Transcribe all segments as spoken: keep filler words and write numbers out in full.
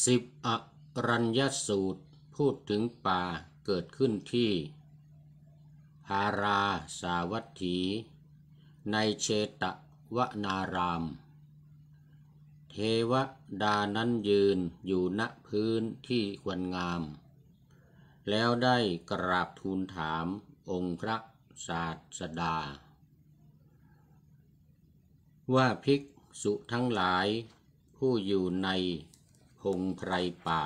สิบอรัญญสูตรพูดถึงป่าเกิดขึ้นที่พาราสาวัตถีในเชตวนารามเทวดานั้นยืนอยู่ณพื้นที่ควรงามแล้วได้กราบทูลถามองค์พระศาสดาว่าภิกษุทั้งหลายผู้อยู่ในพงไพรป่า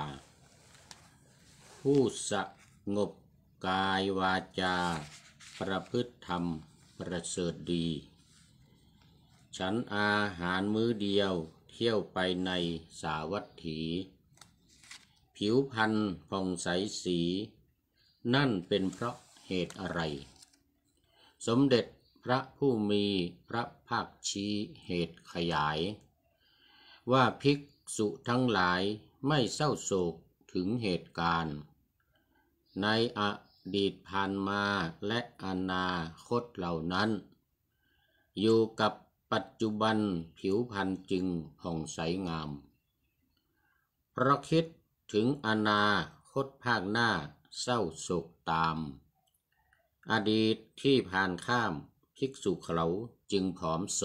ผู้สงบกายวาจาประพฤติธรรมประเสริฐดีฉันอาหารมื้อเดียวเที่ยวไปในสาวัตถีผิวพรรณผ่องใสสีนั่นเป็นเพราะเหตุอะไรสมเด็จพระผู้มีพระภาคชี้เหตุขยายว่าภิกษุทั้งหลายไม่เศร้าโศกถึงเหตุการณ์ในอดีตผ่านมาและอนาคตเหล่านั้นอยู่กับปัจจุบันผิวพรรณจึงผ่องใสงามเพราะคิดถึงอนาคตภาคหน้าเศร้าโศกตามอดีตที่ผ่านข้ามภิกษุเขาจึงผอมโซ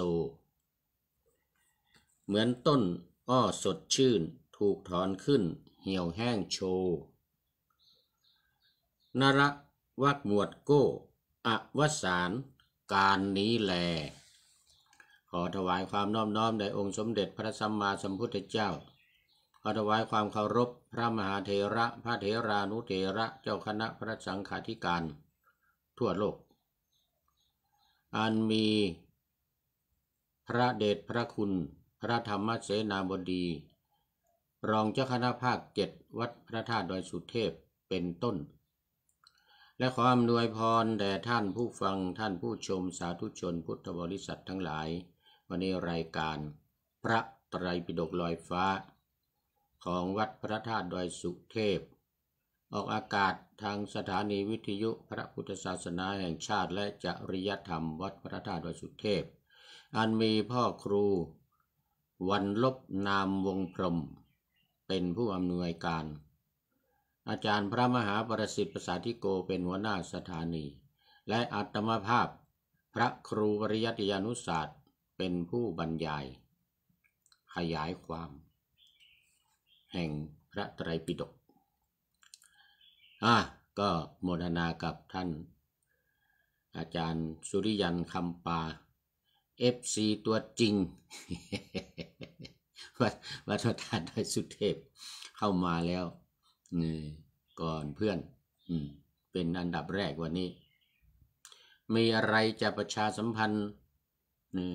เหมือนต้นอ้อสดชื่นถูกถอนขึ้นเหี่ยวแห้งโชนรวักหมวดโก้อวสานการนี้แลขอถวายความน้อมน้อมแด่องค์สมเด็จพระสัมมาสัมพุทธเจ้าขอถวายความเคารพพระมหาเถระพระเถรานุเถระเจ้าคณะพระสังฆาธิการทั่วโลกอันมีพระเดชพระคุณพระธรรมเสนาบดีรองเจ้าคณะภาคเจ็ดวัดพระธาตุดอยสุเทพเป็นต้นและขออำนวยพรแด่ท่านผู้ฟังท่านผู้ชมสาธุชนพุทธบริษัททั้งหลายวันนี้รายการพระไตรปิฎกลอยฟ้าของวัดพระธาตุดอยสุเทพออกอากาศทางสถานีวิทยุพระพุทธศาสนาแห่งชาติและจริยธรรมวัดพระธาตุดอยสุเทพอันมีพ่อครูวันลบนามวงพรหมเป็นผู้อำนวยการอาจารย์พระมหาประสิทธิ์ประสาธิโกเป็นหัวหน้าสถานีและอัตมภาพพระครูปริยัติยานุศาสตร์เป็นผู้บรรยายขยายความแห่งพระไตรปิฎกอ่ะก็โมทนากับท่านอาจารย์สุริยันคำปา เอฟ ซี ตัวจริง วัดวัดพระธาตุดอยสุเทพเข้ามาแล้วนี่ก่อนเพื่อนอืมเป็นอันดับแรกวันนี้มีอะไรจะประชาสัมพันธ์นี่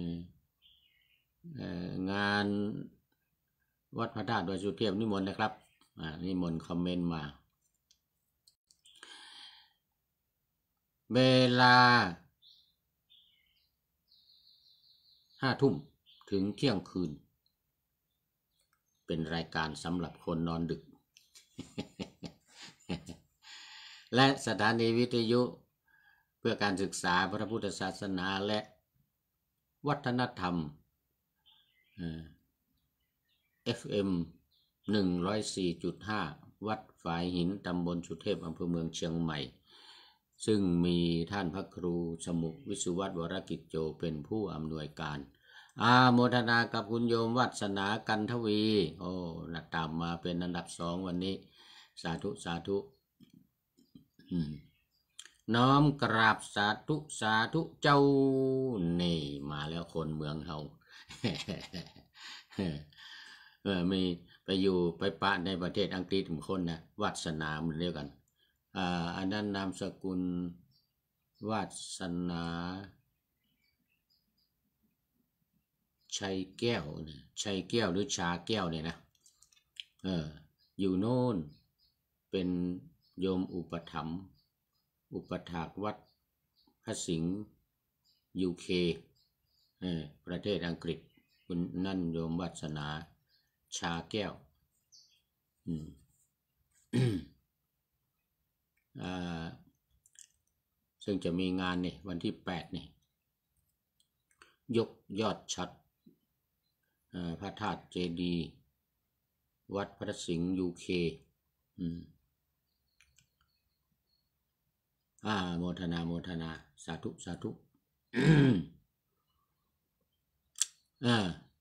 งานวัดพระธาตุดอยสุเทพนิมนต์นะครับอ่านิมนต์คอมเมนต์มาเวลาห้าทุ่มถึงเที่ยงคืนเป็นรายการสำหรับคนนอนดึก และสถานีวิทยุเพื่อการศึกษาพระพุทธศาสนาและวัฒนธรรม เอฟ เอ็ม หนึ่งร้อยสี่จุดห้า วัดฝายหินตำบลสุเทพอำเภอเมืองเชียงใหม่ซึ่งมีท่านพระครูสมุวิสุวัฒน์วรกิจโจเป็นผู้อำนวยการอาโมทนากับคุณโยมวัสนากันทวีโอ้นัดตามมาเป็นอันดับสองวันนี้สาธุสาธุน้อมกราบสาธุสาธุเจ้านี่มาแล้วคนเมืองเฮา เออมีไปอยู่ไปปะในประเทศอังกฤษทุกคนนะวัสนาเหมือนเดียวกันอ่าอันนั้นนามสกุลวาสนาชัยแก้วเนี่ยชัยแก้วหรือชาแก้วเนี่ยนะเอออยู่โน่นเป็นโยมอุปถัมภ์อุปถากวัดพระสิงห์ยูเคเออประเทศอังกฤษคุณนั่นโยมวัสนาชาแก้วอืม อ่าซึ่งจะมีงานนี่วันที่แปดนี่ยกยอดชัดพระธาตุเจดีย์วัดพระสิงห์ยูเคอืมอ่าโมทนาโมทนาสาธุสาธุอ่า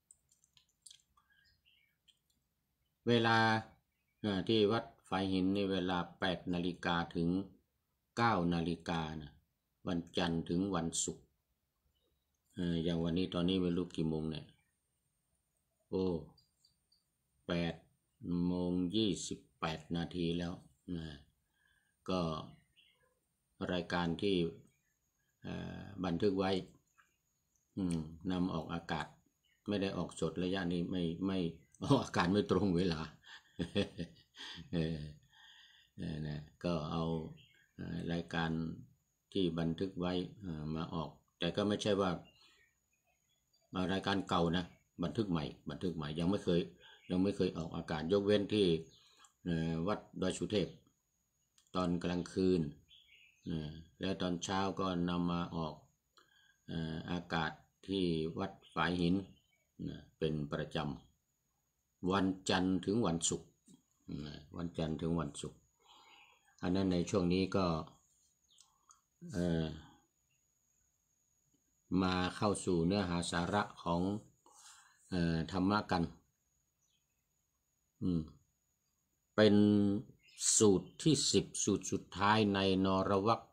เวลาที่วัดฝายหินในเวลาแปดนาฬิกาถึงเก้านาฬิกานะวันจันทร์ถึงวันศุกร์อย่างวันนี้ตอนนี้ไม่รู้กี่โมงเนี่ยโอ้แปดโมงยี่สิบแปดนาทีแล้วนะก็รายการที่บันทึกไว้นำออกอากาศไม่ได้ออกสดระยะนี้ไม่ไม่ออกอากาศไม่ตรงเวลาเออนะก็เอารายการที่บันทึกไว้มาออกแต่ก็ไม่ใช่ว่ารายการเก่านะบันทึกใหม่บันทึกใหม่ยังไม่เคยยังไม่เคยออกอากาศยกเว้นที่วัดดอยสุเทพตอนกลางคืนแล้วตอนเช้าก็นำมาออกอากาศที่วัดฝายหินเป็นประจำวันจันทร์ถึงวันศุกร์วันจันทร์ถึงวันศุกร์อันนั้นในช่วงนี้ก็มาเข้าสู่เนื้อหาสาระของธรรมะกันเป็นสูตรที่สิบสูตรสุดท้ายในนรวรร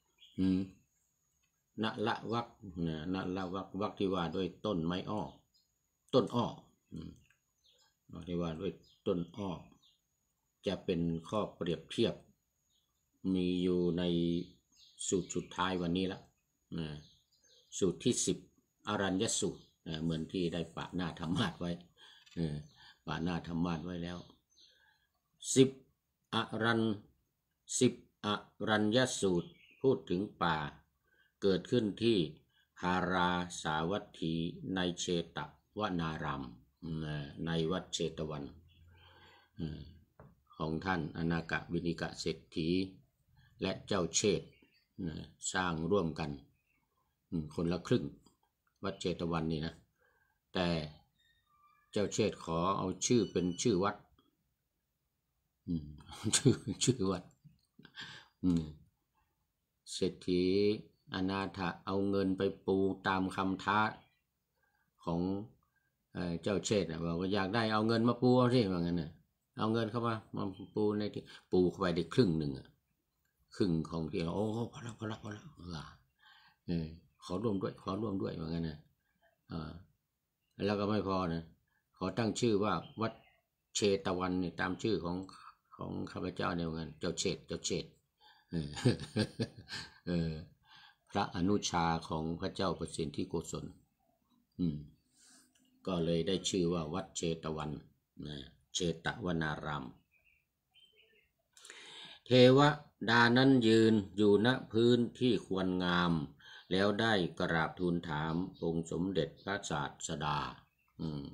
คนละวรรคนละวรรควรรคที่ว่าด้วยต้นไม้อ้อต้นอ้อที่ว่าด้วยต้นอ้อจะเป็นข้อเปรียบเทียบมีอยู่ในสูตรสุดท้ายวันนี้ละสูตรที่สิบอรัญญสูตรเหมือนที่ได้ปะหน้าธรรมาสไว้ปะหน้าธรรมาสไว้แล้วสิบอรัญสิบอรัญญสูตรพูดถึงป่าเกิดขึ้นที่หาราสาวัตถีในเชตวนารามในวัดเชตวันของท่านอนากวินิกะเศรษฐีและเจ้าเชษสร้างร่วมกันคนละครึ่งวัดเชตวันนี่นะแต่เจ้าเชษขอเอาชื่อเป็นชื่อวัดชื่อชื่อวัดเศรษฐีอนาถะเอาเงินไปปูตามคำท้าของเจ้าเชษบอกว่าอยากได้เอาเงินมาปูเอาที่ว่างั้นน่ะเอาเงินเข้ามามาปูในที่ปูเข้าไปได้ครึ่งหนึ่งอ่ะครึ่งของที่เราโอ้พอละพอละพอละเออขอร่วมด้วยขอร่วมด้วยว่างั้นนะอ่าแล้วก็ไม่พอนะขอตั้งชื่อว่าวัดเชตวันนี่ตามชื่อของของข้าพเจ้าเนี่ยว่างั้นเจ้าเชษเจ้าเชษเออพระอนุชาของพระเจ้าประสิทธิโกศลอืมก็เลยได้ชื่อว่าวัดเชตวันนะเชตวนารามเทวดานั้นยืนอยู่ณพื้นที่ควรงามแล้วได้กราบทูลถามองค์สมเด็จพระศาสดาอืม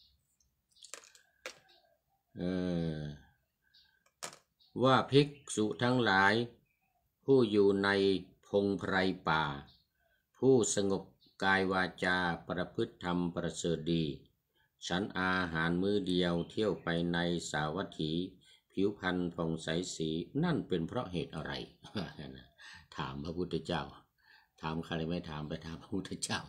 เออว่าภิกษุทั้งหลายผู้อยู่ในพงไพรป่าผู้สงบกายวาจาประพฤติธรรมประเสริฐดีฉันอาหารมื้อเดียวเที่ยวไปในสาวัตถีผิวพรรณผ่องใสสีนั่นเป็นเพราะเหตุอะไรถามพระพุทธเจ้าถามใครไม่ถามไปถามพระพุทธเจ้า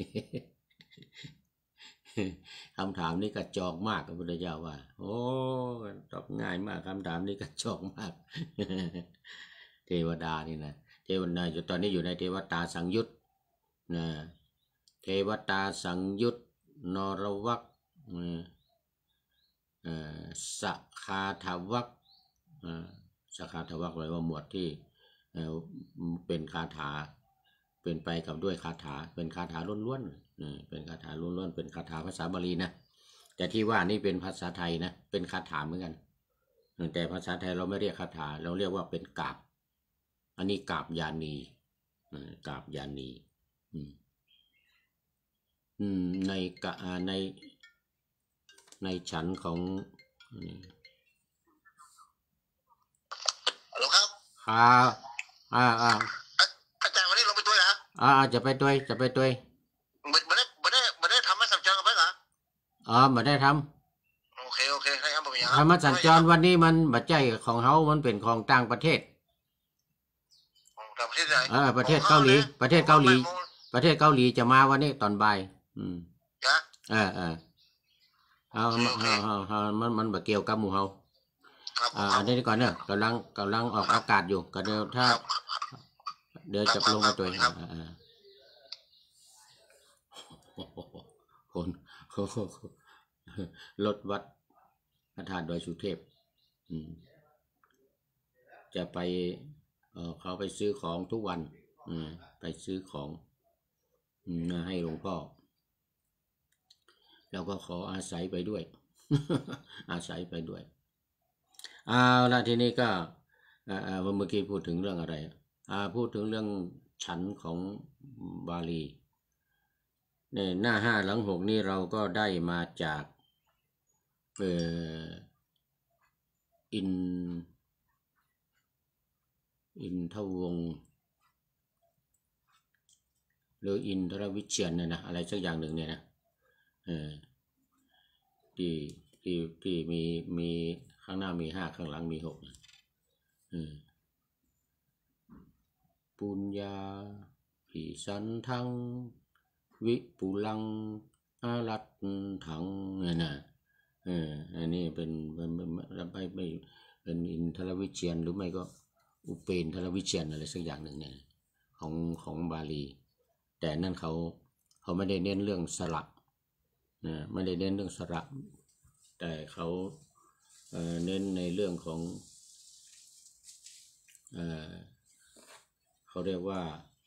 คำถามนี้กระจอกมากพระพุทธเจ้าว่าโอ้ตอบง่ายมากคำถามนี้กระจอกมากเทวดานี่นะเทวดาอยู่ตอนนี้อยู่ในเทวตาสังยุตนะเทวตาสังยุตนรวรรคสคาทวรรคสคาทวรรคแปลว่าหมวดที่เป็นคาถาเป็นไปกับด้วยคาถาเป็นคาถาล้วนๆเป็นคาถาล้วนๆเป็นคาถาภาษาบาลีนะแต่ที่ว่านี่เป็นภาษาไทยนะเป็นคาถาเหมือนกันแต่ภาษาไทยเราไม่เรียกคาถาเราเรียกว่าเป็นกาบอันนี้กาบยานีกาบยานีในกะในในฉันของฮัลโหลครับครับอ่าอ่าอาจารย์วันนี้ลงไปด้วยนะอ่าจะไปด้วยจะไปด้วยไม่ไม่ได้ไม่ได้ไม่ได้ทำให้สับเจอกันไหมเหรออ๋อไม่ได้ทำโอเคเคโอเคให้ครับผมอย่างธรรมสัญจรวันนี้มันบัดใจของเฮามันเป็นของต่างประเทศต่างประเทศไหนเออประเทศเกาหลีประเทศเกาหลีประเทศเกาหลีจะมาวันนี้ตอนบ่ายอืมนะเออเออเอาเอาเอาเอามันมันบ่เกี่ยวกับหมู่เฮาอ่าอันนี้ก่อนเนอะกำลังกำลังออกอากาศอยู่ก็เดี๋ยวถ้าเดี๋ยวจะลงมาตัวเองอ่าคนรถวัดพระธาตุดอยสุเทพอืมจะไปเออเขาไปซื้อของทุกวันอืมไปซื้อของอืมให้หลวงพ่อแล้วก็ขออาศัยไปด้วย อาศัยไปด้วยเอาละทีนี้ก็เมื่อกี้พูดถึงเรื่องอะไรอ่าพูดถึงเรื่องฉันของบาลีในหน้าห้าหลังหกนี่เราก็ได้มาจากเอ่ออินอินทวงศ์หรืออินทรวิเชียรเนี่ยนะอะไรสักอย่างหนึ่งเนี่ยนะเออที่ที่ที่มีมีข้างหน้ามีห้าข้างหลังมีหกเออปุญญาภิสันทังวิปุลังอารัตถังเนี่ยนะเอออันนี้เป็นเป็นไม่ไม่เป็นอินทรวิเชียรหรือไม่ก็อุเปนทรวิเชียรอะไรสักอย่างหนึ่งเนี่ยของของบาลีแต่นั่นเขาเขาไม่ได้เน้นเรื่องสระนะไม่ได้เน้นเรื่องสระแต่เขาเอ่อเน้นในเรื่องของเอ่อเขาเรียกว่า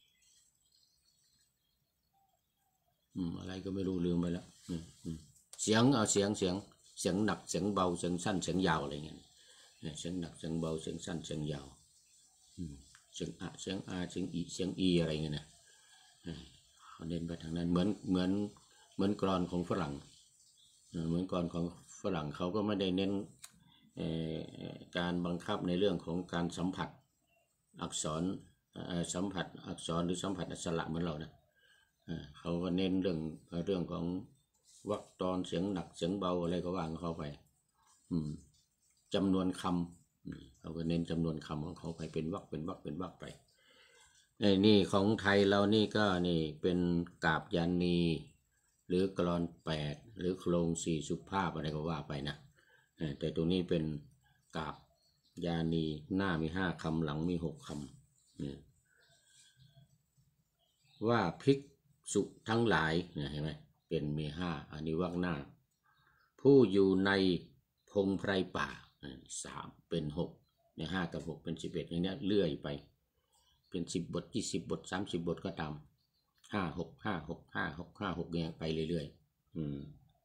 อืมอะไรก็ไม่รู้ลืมไปแล้วเสียงเอาเสียงเสียงเสียงหนักเสียงเบาเสียงสั้นเสียงยาวอะไรเงี้ยเสียงหนักเสียงเบาเสียงสั้นเสียงยาวเสียงอะเสียงอาเสียงอีเสียงอีอะไรเงี้ยนะเขาเน้นไปทางนั้นเหมือนเหมือนเหมือนกลอนของฝรั่งเหมือนกลอนของฝรั่งเขาก็ไม่ได้เน้นการบังคับในเรื่องของการสัมผัสอักษรสัมผัสอักษรหรือสัมผัสอักษรเหมือนเรานะเขาก็เน้นเรื่องเรื่องของวรรคตอนเสียงหนักเสียงเบาอะไรก็ว่าของเขาไปจำนวนคำเขาก็เน้นจำนวนคำของเขาไปเป็นวรรคเป็นวรรคเป็นวรรคไปนี่ของไทยเรานี่ก็นี่เป็นกาบยานีหรือกลอนแปดหรือโครงสี่สุภาพอะไรก็ว่าไปนะแต่ตรงนี้เป็นกาบยานีหน้ามีห้าคำหลังมีหกคำว่าภิกษุทั้งหลายเห็นไหมเป็นมีห้าอันนี้วรรคหน้าผู้อยู่ในพงไพรป่าสามเป็นหกเนี่ยห้ากับหกเป็นสิบเอ็ดอย่างนี้เลื่อยไปเป็นสิบบทยี่สิบบทสามสิบบทก็ตามห้าหกห้าหกห้าหกห้าหกเนี่ยไปเรื่อยๆอืม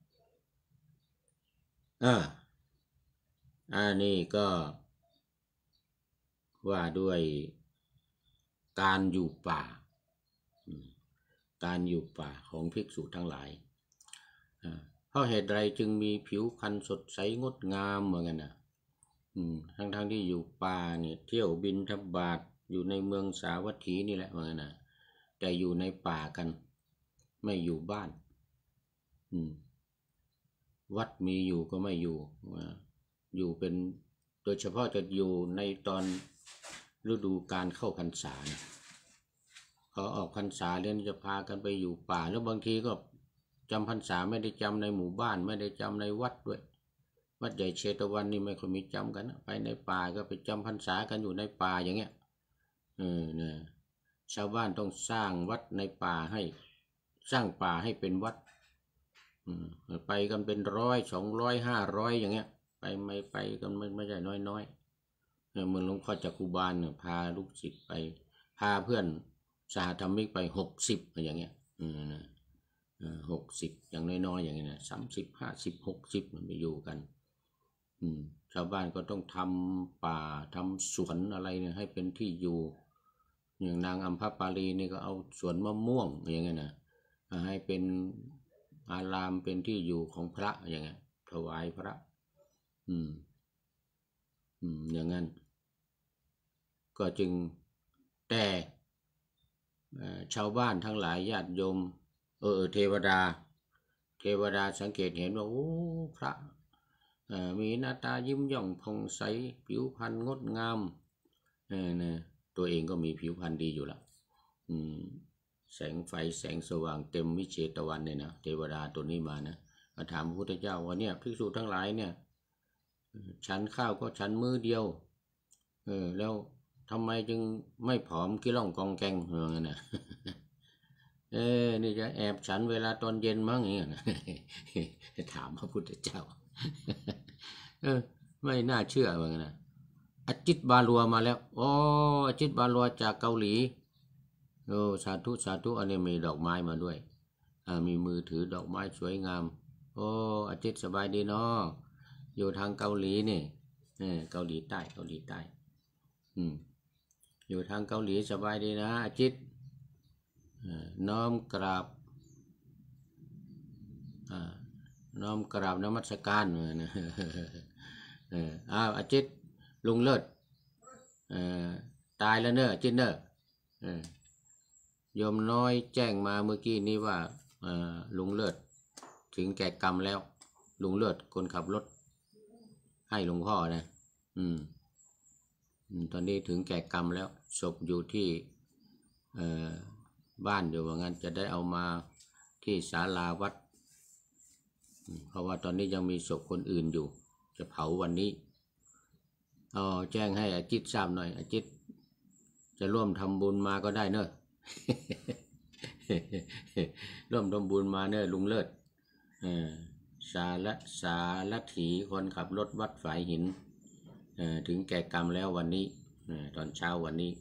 อ่าอันนี้ก็ว่าด้วยการอยู่ป่าการอยู่ป่าของภิกษุทั้งหลายเพราะเหตุใดจึงมีผิวพรรณสดใสงดงามเหมือนกันนะทั้งทั้งที่อยู่ป่าเนี่ยเที่ยวบินทบาทอยู่ในเมืองสาวัตถีนี่แหละเหมือนกันนะแต่อยู่ในป่ากันไม่อยู่บ้านวัดมีอยู่ก็ไม่อยู่อยู่เป็นโดยเฉพาะจะอยู่ในตอนฤดูการเข้าพรรษาเนี่ยเขาออกพรรษาเรียนจะพากันไปอยู่ป่าแล้วบางทีก็จำพรรษาไม่ได้จำในหมู่บ้านไม่ได้จำในวัดด้วยวัดใหญ่เชตวันนี่ไม่ค่อยมีจำกันไปในป่าก็ไปจำพรรษากันอยู่ในป่าอย่างเงี้ยเออเนี่ยชาวบ้านต้องสร้างวัดในป่าให้สร้างป่าให้เป็นวัดไปกันเป็นร้อยสองร้อยห้าร้อยอย่างเงี้ยไปไม่ไปกันไม่ไม่ใช่น้อยน้อยเหมือนหลวงพ่อจักรุบาลเนี่ยพาลูกศิษย์ไปพาเพื่อนสหธรรมิกไปหกสิบอย่างเงี้ยหกสิบอย่างน้อยๆอย่างเงี้ยนะสามสิบห้าสิบหกสิบมันไปอยู่กันชาวบ้านก็ต้องทำป่าทำสวนอะไรเนี่ยให้เป็นที่อยู่อย่างนางอัมพปาลีนี่ก็เอาสวนมะม่วงอย่างเงี้ยนะให้เป็นอารามเป็นที่อยู่ของพระอย่างเงี้ยถวายพระอืมอืมอย่างนั้นก็จึงแต่ชาวบ้านทั้งหลายญาติโยมเออเทวดาเทวดาสังเกตเห็นว่าโอ้พระมีหน้าตายิ้มย่องผ่องใสผิวพรรณงดงามนะตัวเองก็มีผิวพรรณดีอยู่ละแสงไฟแสงสว่างเต็มวิเชตวันเนี่ยนะเทวดาตัวนี้มานะมาถามพระพุทธเจ้าว่าเนี่ยภิกษุทั้งหลายเนี่ยฉันข้าวก็ฉันมื้อเดียวเออแล้วทำไมจึงไม่ผอมกี่ล่องกองแกงเหมือนกันนะเออนี่จะแอบฉันเวลาตอนเย็นมั้งอย่างเงี้ยนะถามพระพุทธเจ้าเออไม่น่าเชื่อเหมือนกันนะอจิตบาลัวมาแล้วอ๋ออจิตบาลัวจากเกาหลีโอ้สาธุสาธุอันนี้มีดอกไม้มาด้วยอ่ามีมือถือดอกไม้สวยงามโอ้อจิตสบายดีเนาะอยู่ทางเกาหลีนี่เออเกาหลีใต้เกาหลีใต้อืมอยู่ทางเกาหลีสบายดีนะอจิตน้อมกราบน้อมกราบนมัสการนะอ้าวอาจิตลุงเลิศตายแล้วเนอะอาจิตเนอะโยมน้อยแจ้งมาเมื่อกี้นี้ว่าลุงเลิศถึงแก่กรรมแล้วลุงเลิศคนขับรถให้หลวงพ่อนะอืมตอนนี้ถึงแก่กรรมแล้วศพอยู่ที่บ้านอยู่ว่างั้นจะได้เอามาที่ศาลาวัดเพราะว่าตอนนี้ยังมีศพคนอื่นอยู่จะเผาวันนี้เอาแจ้งให้อาจิตทราบหน่อยอาจิตจะร่วมทำบุญมาก็ได้เนอะร่วมทำบุญมาเนอะลุงเลิศสาละสาละถีคนขับรถวัดฝายหินถึงแก่กรรมแล้ววันนี้ตอนเช้าวันนี้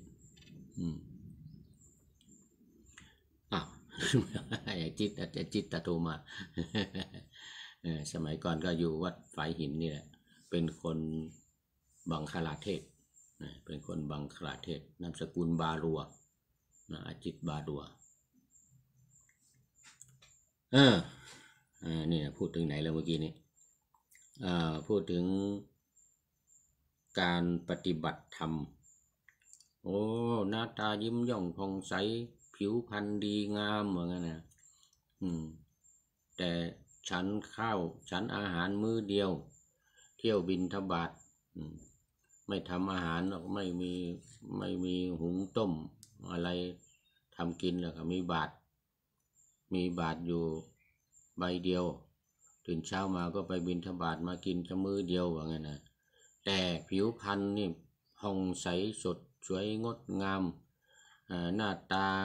อ้าวไอ้จิตแต่จิตตะโทมาสมัยก่อนก็อยู่วัดฝายหินนี่แหละเป็นคนบังคลาเทศเป็นคนบังคลาเทศนามสกุลบารัวนะอาจิตบารัวเอออ่านี่พูดถึงไหนแล้วเมื่อกี้นี้อ่าพูดถึงการปฏิบัติธรรมโอ้หน้าตายิ้มย่องผ่องใสผิวพรรณดีงามเหมือนกันนะอืมแต่ฉันข้าวฉันอาหารมื้อเดียวเที่ยวบิณฑบาตไม่ทำอาหารหรอกไม่มีไม่มีหุงต้มอะไรทำกินแล้วก็มีบาตรมีบาตรอยู่ใบเดียวตื่นเช้ามาก็ไปบิณฑบาตมากินจะมื้อเดียวว่างั้นนะแต่ผิวพรรณนี่ผ่องใสสดสวยงดงามหน้าตา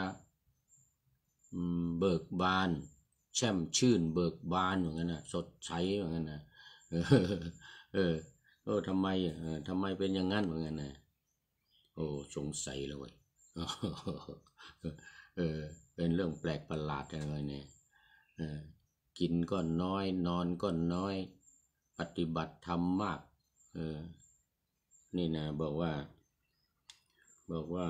เบิกบานแช่มชื่นเบิกบานอย่างนั้นนะสดใสอย่างนั้นนะเออเออโอ้ทำไมเออทำไมเป็นอย่างนั้นอย่างนั้นนะโอ้สงสัยเลยเว้ยเออเป็นเรื่องแปลกประหลาดอะไรเนี่ยเออกินก็น้อยนอนก็น้อยปฏิบัติธรรมมากเออนี่นะบอกว่าบอกว่า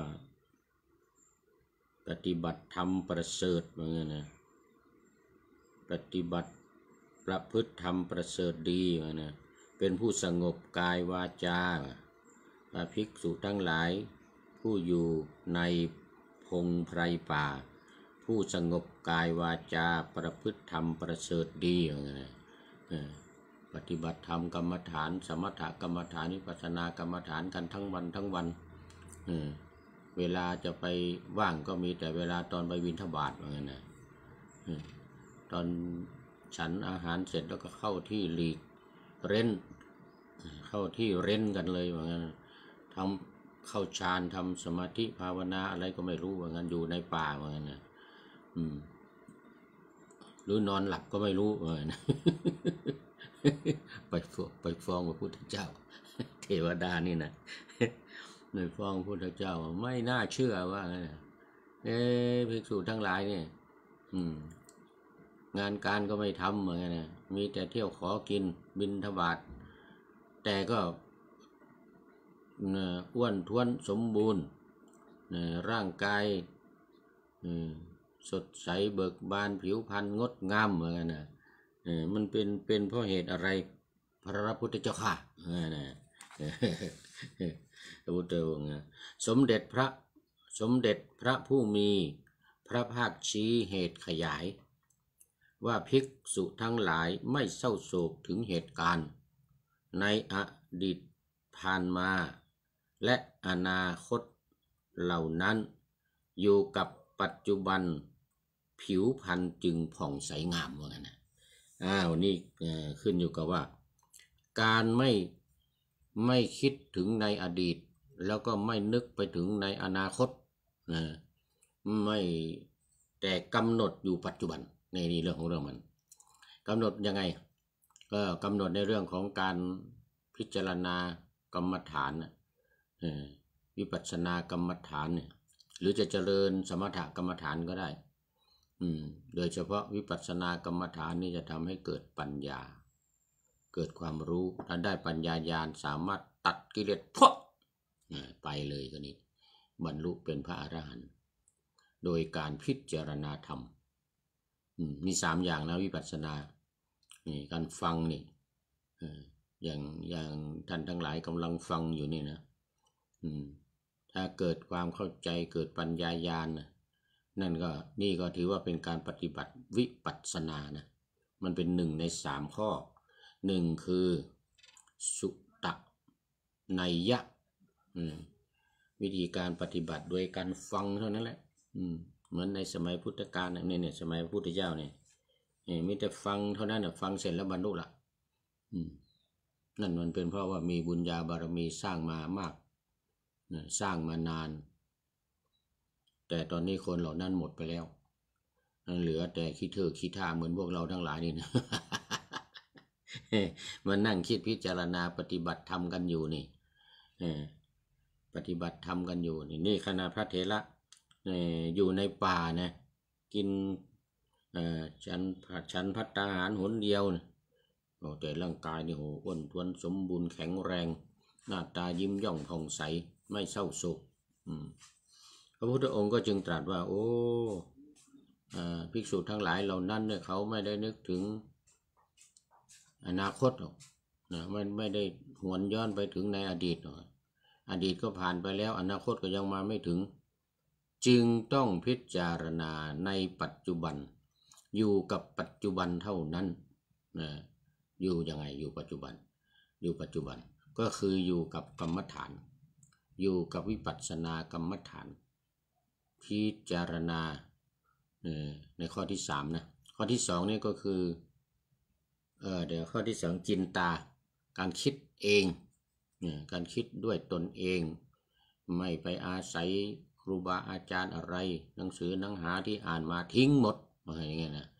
ปฏิบัติธรรมประเสริฐเหมือนกันนะปฏิบัติประพฤติธรรมประเสริฐดีเหมือนนะเป็นผู้สงบกายวาจาภิกษุทั้งหลายผู้อยู่ในพงไพรป่าผู้สงบกายวาจาประพฤติธรรมประเสริฐดีเหมือนกันนะปฏิบัติธรรมกรรมฐานสมถกรรมฐานวิปัสสนากรรมฐานกันทั้งวันทั้งวันเวลาจะไปว่างก็มีแต่เวลาตอนไปบิณฑบาตเหมือนกันนะตอนฉันอาหารเสร็จแล้วก็เข้าที่หลีกเร้นเข้าที่เร้นกันเลยเหมือนกันทำเข้าฌานทำสมาธิภาวนาอะไรก็ไม่รู้เหมือนกันอยู่ในป่าเหมือนกันนะหรือนอนหลับก็ไม่รู้เหมือนกันไปฟ้องไปฟ้องพระพุทธเจ้าเทวดานี่นะในฟ้องพระพุทธเจ้าไม่น่าเชื่อว่าเอ๊ะภิกษุทั้งหลายเนี่ยงานการก็ไม่ทำเหมือนกันนะมีแต่เที่ยวขอกินบิณฑบาตแต่ก็อ้วนท้วนสมบูรณ์ร่างกายสดใสเบิกบานผิวพรรณงดงามเหมือนกันนะมันเป็นเป็นเพราะเหตุอะไรพระพุทธเจ้าค่ะนะพระพุทธองค์สมเด็จพระสมเด็จพระผู้มีพระภาคชี้เหตุขยายว่าภิกษุทั้งหลายไม่เศร้าโศกถึงเหตุการณ์ในอดีตผ่านมาและอนาคตเหล่านั้นอยู่กับปัจจุบันผิวพรรณจึงผ่องใสงามว่างั้นนะอ้าวนี่ขึ้นอยู่กับว่าการไม่ไม่คิดถึงในอดีตแล้วก็ไม่นึกไปถึงในอนาคตนะไม่แต่กำหนดอยู่ปัจจุบันในนี่เรื่องของเรื่องมันกำหนดยังไงก็กำหนดในเรื่องของการพิจารณากรรมฐานวิปัสสนากรรมฐานเนี่ยหรือจะเจริญสมถกรรมฐานก็ได้โดยเฉพาะวิปัสสนากรรมฐานนี่จะทำให้เกิดปัญญาเกิดความรู้ถ้าได้ปัญญาญาณสามารถตัดกิเลสพวกไปเลยก็นี่บรรลุเป็นพระอรหันต์โดยการพิจารณาธรรมมีสามอย่างนะวิปัสสนานี่การฟังนี่อย่างอย่างท่านทั้งหลายกำลังฟังอยู่นี่นะถ้าเกิดความเข้าใจเกิดปัญญาญาณนะนั่นก็นี่ก็ถือว่าเป็นการปฏิบัติวิปัสสนานะมันเป็นหนึ่งในสามข้อหนึ่งคือสุตะนัยยะวิธีการปฏิบัติโดยการฟังเท่านั้นแหละเหมือนในสมัยพุทธกาลเนี่ยเนี่ยสมัยพระพุทธเจ้าเนี่ยมีแต่ฟังเท่านั้นนะฟังเสร็จแล้วบรรลุละนั่นมันเป็นเพราะว่ามีบุญญาบารมีสร้างมามากสร้างมานานแต่ตอนนี้คนเหล่านั้นหมดไปแล้วเหลือแต่คิดเถอะคิดท่าเหมือนพวกเราทั้งหลายนี่นะ มานั่งคิดพิจารณาปฏิบัติธรรมกันอยู่นี่ปฏิบัติธรรมกันอยู่นี่นี่คณะพระเถระอยู่ในป่านะกินฉันฉันภัตตาหารหนเดียวนะแต่ร่างกายนี่โหอ้วนท้วนสมบูรณ์แข็งแรงหน้าตายิ้มย่องผ่องใสไม่เศร้าโศกพระพุทธองค์ก็จึงตรัสว่าโอ้ภิกษุทั้งหลายเหล่านั้นเนี่ยเขาไม่ได้นึกถึงอนาคตหรอกนะไม่ไม่ได้หวนย้อนไปถึงในอดีตหรอกอดีตก็ผ่านไปแล้วอนาคตก็ยังมาไม่ถึงจึงต้องพิจารณาในปัจจุบันอยู่กับปัจจุบันเท่านั้นนะอยู่ยังไงอยู่ปัจจุบันอยู่ปัจจุบันก็คืออยู่กับกรรมฐานอยู่กับวิปัสสนากรรมฐานพิจารณาในข้อที่สามนะข้อที่สองนี่ก็คือเออเดี๋ยวข้อที่สองจินตาการคิดเองการคิดด้วยตนเองไม่ไปอาศัยครูบาอาจารย์อะไรหนังสือหนังหาที่อ่านมาทิ้งหมดอะไรอย่างเงี้ยนะ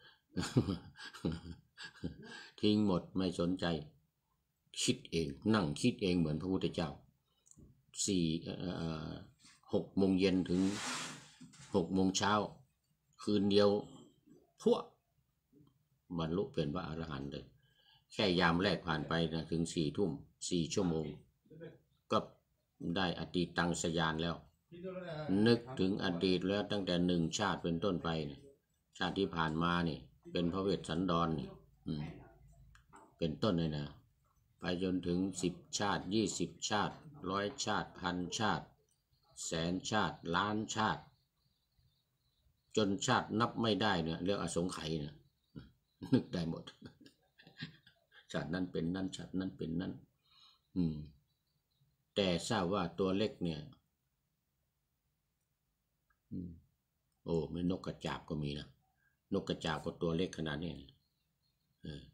ทิ้งหมดไม่สนใจคิดเองนั่งคิดเองเหมือนพระพุทธเจ้าสี่หกโมงเย็นถึงหกโมงเช้าคืนเดียวพวกบรรลุเป็นพระอรหันต์เลยแค่ยามแรกผ่านไปนะถึงสี่ทุ่มสี่ชั่วโมงก็ได้อดีตตังสยานแล้วนึกถึงอดีตแล้วตั้งแต่หนึ่งชาติเป็นต้นไปเนี่ยชาติที่ผ่านมานี่เป็นพระเวสสันดรนี่เป็นต้นเลยนะไปจนถึงสิบชาติยี่สิบชาติร้อยชาติพันชาติแสนชาติล้านชาติจนชาตินับไม่ได้เนี่ยเรียกอสงไขยเนี่ยนึกได้หมดชาตินั้นเป็นนั้นชาตินั้นเป็นนั้นอืมแต่ทราบว่าตัวเล็กเนี่ยอืมโอ้ไม่นกกระจาบก็มีนะนกกระจาบก็ตัวเล็กขนาดนี้เออ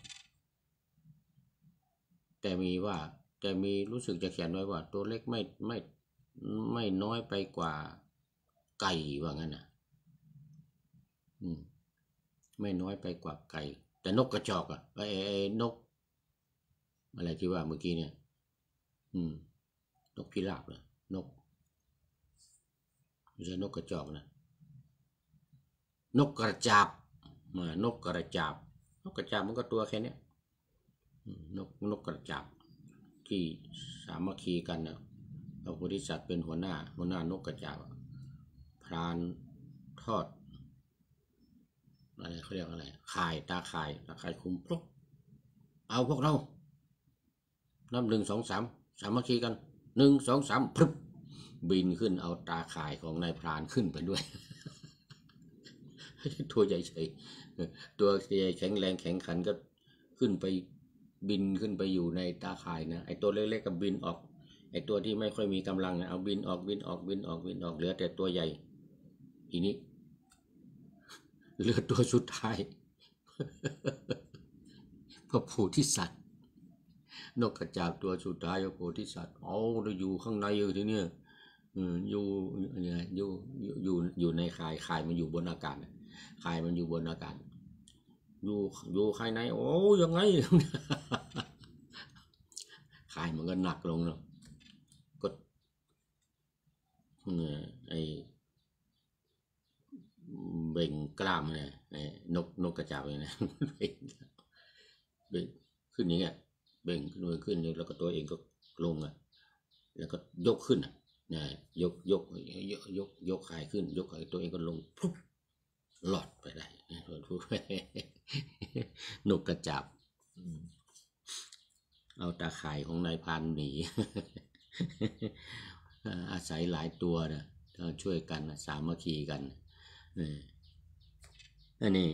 แต่มีว่าแต่มีรู้สึกจะเขียนไว้ว่าตัวเล็กไม่ไม่ไม่น้อยไปกว่าไก่ว่างั้นนะอืมไม่น้อยไปกว่าไก่แต่นกกระจอกอ่ะไอ้ไอ้นกอะไรที่ว่าเมื่อกี้เนี่ยอืมนกพิราบเหรอนกไม่ใช่นกกระจอกนะนกกระจาบมานกกระจาบนกกระจาบมันก็ตัวแค่นี้นกนกกระจาบที่สามัคคีกันนะพระโพธิสัตว์เป็นหัวหน้าหัวหน้านกกระจาบพรานทอดอะไรเขาเรียกอะไรข่ายตาข่ายตาข่ายคุมพลุกเอาพวกเรานับหนึ่งสองสามสามัคคีกันหนึ่งสองสามพรึบบินขึ้นเอาตาข่ายของนายพรานขึ้นไปด้วย ตัวใหญ่เฉยตัวใหญ่แข็งแรงแข็งขันก็ขึ้นไปบินขึ้นไปอยู่ในตาข่ายนะไอตัวเล็กๆก็บินออกไอตัวที่ไม่ค่อยมีกำลังนะเอาบินออกบินออกบินออกบินออกเหลือแต่ตัวใหญ่ทีนี้เหลือตัวสุดท้ายพระโพธิสัตว์นกกระจาบตัวสุดท้ายพระโพธิสัตว์เอาเราอยู่ข้างในอยู่ที่นี่อยู่เนี่ยอยู่อยู่อยู่ในข่ายข่ายมันอยู่บนอากาศข่ายมันอยู่บนอากาศอยู่อยู่ภายในโอ้ยังไงข่ายมันก็หนักลงเนาะก็ไอ้เบ่งกล้ามเนี่ยนกนกกระจาบเลยนะเบ่งเบ่งขึ้นอย่างเงี้ยเบ่งขึ้นขึ้นแล้วก็ตัวเองก็ลงอ่ะแล้วก็ยกขึ้นอ่ะนะยกยกยกยกยกข่ายขึ้นยกข่ายตัวเองก็ลงปุ๊บหลอดไปได้พูดไปนกกระจาบเอาตาข่ายของนายพานหนีอาศัยหลายตัวนะช่วยกันสามัคคีกันอันนี้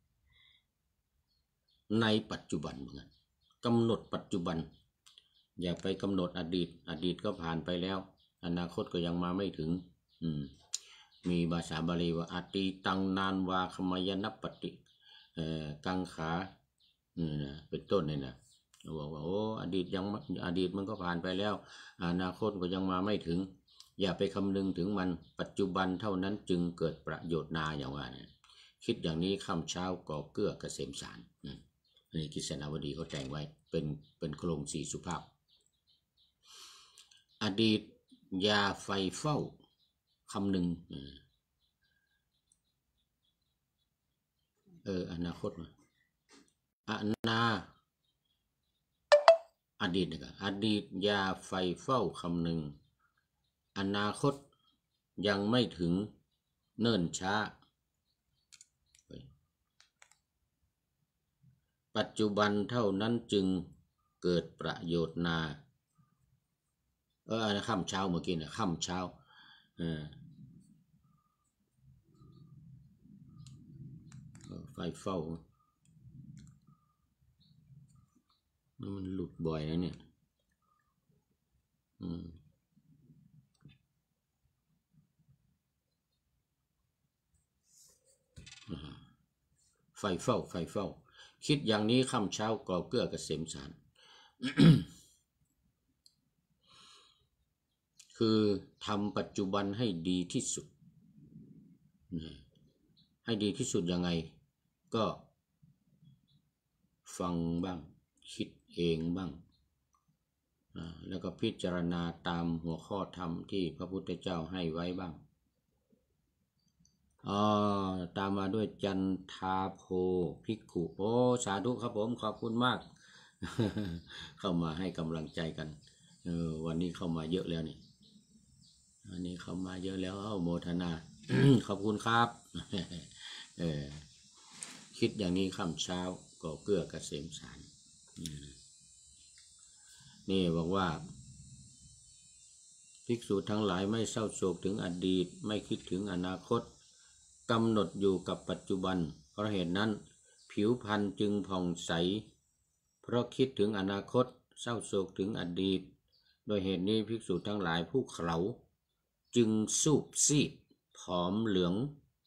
ในปัจจุบันเหมือนกันกำหนดปัจจุบันอย่าไปกำหนดอดีตอดีตก็ผ่านไปแล้วอนาคตก็ยังมาไม่ถึงอืมมีภาษาบาลีว่าอติตังนานวาคมายนปฏิเอ่อกังขานี่นะเป็นต้นนี่นะบอกว่าโอ้อดีตยังอดีตมันก็ผ่านไปแล้วอนาคตก็ยังมาไม่ถึงอย่าไปคำนึงถึงมันปัจจุบันเท่านั้นจึงเกิดประโยชน์นาอย่างว่านะคิดอย่างนี้ค่ำเช้าก่อเกื้อเกษมสารนี่กฤษณาวดีเขาแต่งไว้เป็นเป็นโครงสีสุภาพอดีตอย่าไฟเฝ้าคำหนึ่งเอออนาคตนะอนาอดีตนะครับอดีตอย่าไฟเฝ้าคำหนึ่งอนาคตยังไม่ถึงเนิ่นช้าปัจจุบันเท่านั้นจึงเกิดประโยชน์นาเออค่ำเช้าเมื่อกี้นะค่ำเช้าเออไฟเฝ้ามันหลุดบ่อยนะเนี่ยอืมไฟเฝ้าไฟเฝ้าคิดอย่างนี้ค่ำเช้าก่อเกื้อเกษมสาร คือทำปัจจุบันให้ดีที่สุดให้ดีที่สุดยังไงก็ฟังบ้างคิดเองบ้างแล้วก็พิจารณาตามหัวข้อธรรมที่พระพุทธเจ้าให้ไว้บ้างอ๋อตามมาด้วยจันทาโพภิกขุโอ้สาธุครับผมขอบคุณมาก เข้ามาให้กำลังใจกันเออวันนี้เข้ามาเยอะแล้วนี่วันนี้เข้ามาเยอะแล้วเอาโมทนา ขอบคุณครับ เออคิดอย่างนี้ค่ำเช้าก็เกื้อเกษมสารนี่บอกว่าภิกษุทั้งหลายไม่เศร้าโศกถึงอดีตไม่คิดถึงอนาคตกำหนดอยู่กับปัจจุบันเพราะเหตุนั้นผิวพรรณจึงผ่องใสเพราะคิดถึงอนาคตเศร้าโศกถึงอดีตโดยเหตุนี้ภิกษุทั้งหลายผู้เขลาจึงสูบซีดผอมเหลือง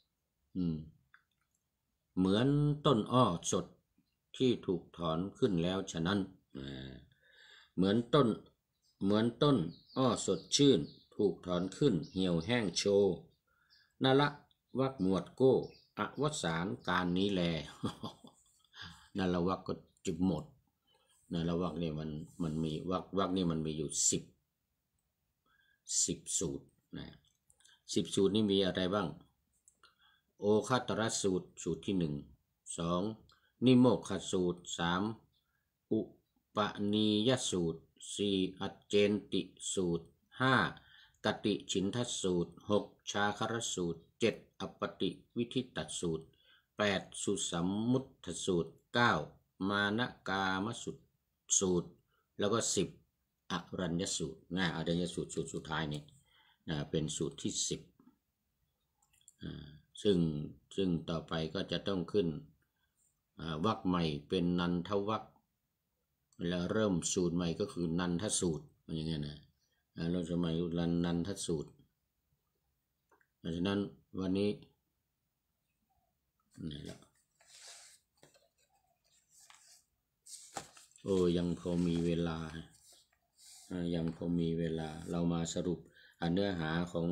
เหมือนต้นอ้อสดที่ถูกถอนขึ้นแล้วฉะนั้นเหมือนต้นเหมือนต้นอ้อสดชื่นถูกถอนขึ้นเหี่ยวแห้งโชนั่นละวักหมวดโก้อวสานการนี้แลนั่นละวักก็จุดหมดนั่นละวักนี่มันมันมีวักวักนี่มันมีอยู่สิบสิบสูตรนะสิบสูตรนี้มีอะไรบ้างโอคัตตรสูตรสูตรที่หนึ่งสองนิโมกขสูตรสามอุปนียสูตรสี่อัจเจนติสูตรห้ากติฉินทสูตรหกชาครสูตรเจ็ดอปติวิธิตสูตรแปดสุสัมมุทสูตรเก้ามานกามสูตรสูตรแล้วก็สิบอรัญญสูตรนะอรัญญสูตรสูตรสุดท้ายนี่นะเป็นสูตรที่สิบอ่าซึ่งซึ่งต่อไปก็จะต้องขึ้นวรรคใหม่เป็นนันทวรรคแล้วเริ่มสูตรใหม่ก็คือนันทสูตรอย่างเงี้ยนะเริ่มสมัยรันนันทสูตรเพราะฉะนั้นวันนี้นี่แหละโอ้ยังพอมีเวลายังพอมีเวลาเรามาสรุปเนื้อหาของ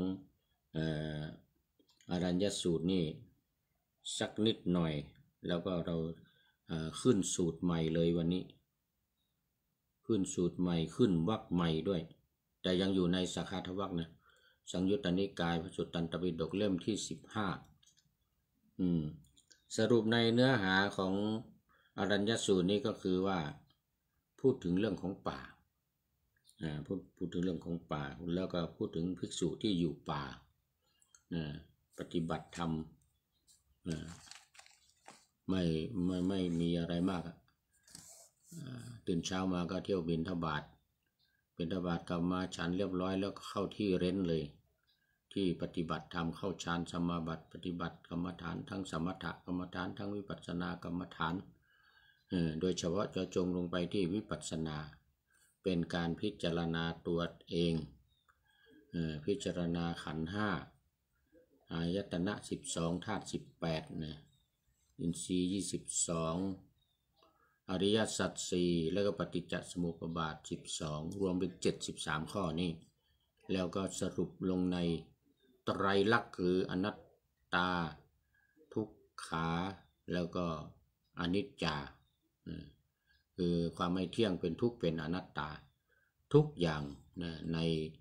อรัญญสูตรนี่สักนิดหน่อยแล้วก็เราขึ้นสูตรใหม่เลยวันนี้ขึ้นสูตรใหม่ขึ้นวรรคใหม่ด้วยแต่ยังอยู่ในสักขาทวรรคนะสังยุตตนิกายพระสุตตันตปิฎกเล่มที่สิบห้าอืมสรุปในเนื้อหาของอรัญญสูตรนี้ก็คือว่าพูดถึงเรื่องของป่าอ่าพูดพูดถึงเรื่องของป่าแล้วก็พูดถึงภิกษุที่อยู่ป่านะปฏิบัติธรรมอ่าไม่ไม่ไม่มีอะไรมากตื่นเช้ามาก็เที่ยวบิณฑบาตบิณฑบาตกลับมาฉันเรียบร้อยแล้วก็เข้าที่เร้นเลยที่ปฏิบัติธรรมเข้าฌานสมาบัติปฏิบัติกรรมฐานทั้งสมถกรรมฐานทั้งวิปัสสนากรรมฐานโดยเฉพาะเจาะจงลงไปที่วิปัสสนาเป็นการพิจารณาตัวเองพิจารณาขันธ์ห้าอายตนะสิบสองธาตุสิบแปดนะอินทรีย์ยี่สิบสองอริยสัจสี่แล้วก็ปฏิจจสมุปบาทสิบสองรวมเป็นเจ็ดสิบสามข้อนี้แล้วก็สรุปลงในไตรลักษณ์คืออนัตตาทุกขาแล้วก็อนิจจาคือความไม่เที่ยงเป็นทุกข์เป็นอนัตตาทุกอย่างใน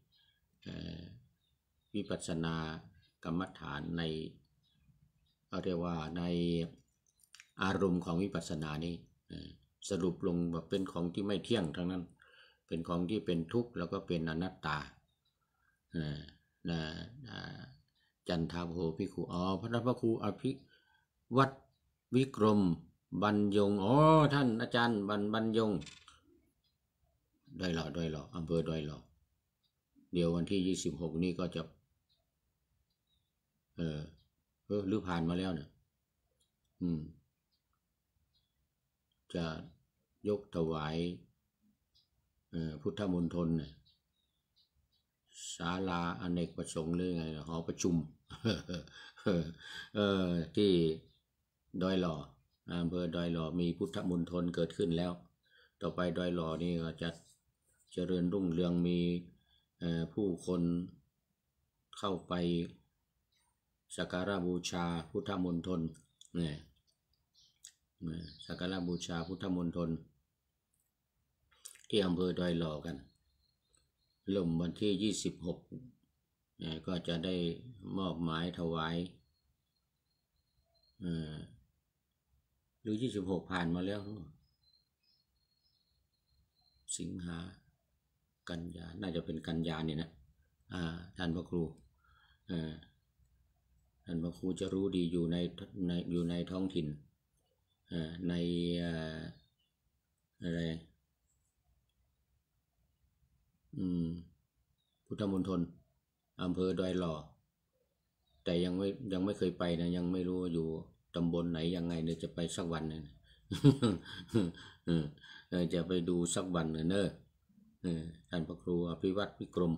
วิปัสสนากรรมฐานในเรียกว่าในอารมณ์ของวิปัสสนานี้สรุปลงแบบเป็นของที่ไม่เที่ยงทั้งนั้นเป็นของที่เป็นทุกข์แล้วก็เป็นอนัตตาจันทาโภภิกขุอ๋อพระพระครูอภิวัตรวิกรมบรรยงอ๋อท่านอาจารย์บรรบรรยงดอยหล่อดอยหล่ออำเภอดอยหล่อเดี๋ยววันที่ยี่สิบหกนี้ก็จะเออเออหรือผ่านมาแล้วเนี่ยอืมจะยกถวายพุทธมณฑลศาลาอเนกประสงค์หรือไงหอประชุมเออที่ดอยหล่ออำเภอดอยหล่อมีพุทธมณฑลเกิดขึ้นแล้วต่อไปดอยหล่อนี่ก็จะเจริญรุ่งเรืองมีผู้คนเข้าไปสักการะบูชาพุทธมณฑลเนี่ยสักการะบูชาพุทธมณฑลที่อำเภอดอยหล่อกันเริ่มวันที่ยี่สิบหกก็จะได้มอบหมายถวายหรือยี่สิบหกผ่านมาแล้วสิงหากันยาน่าจะเป็นกันยาเนี่ยนะท่านพระครูท่านพระครูจะรู้ดีอยู่ในในอยู่ในท้องถิ่นในอะไรอืมพุทธมณฑลอำเภอดอยหล่อแต่ยังไม่ยังไม่เคยไปนะยังไม่รู้ว่าอยู่ตำบลไหนยังไงเนี่ยจะไปสักวันนึงจะไปดูสักวันเนอะท่านพระครูอภิวัตรวิกรม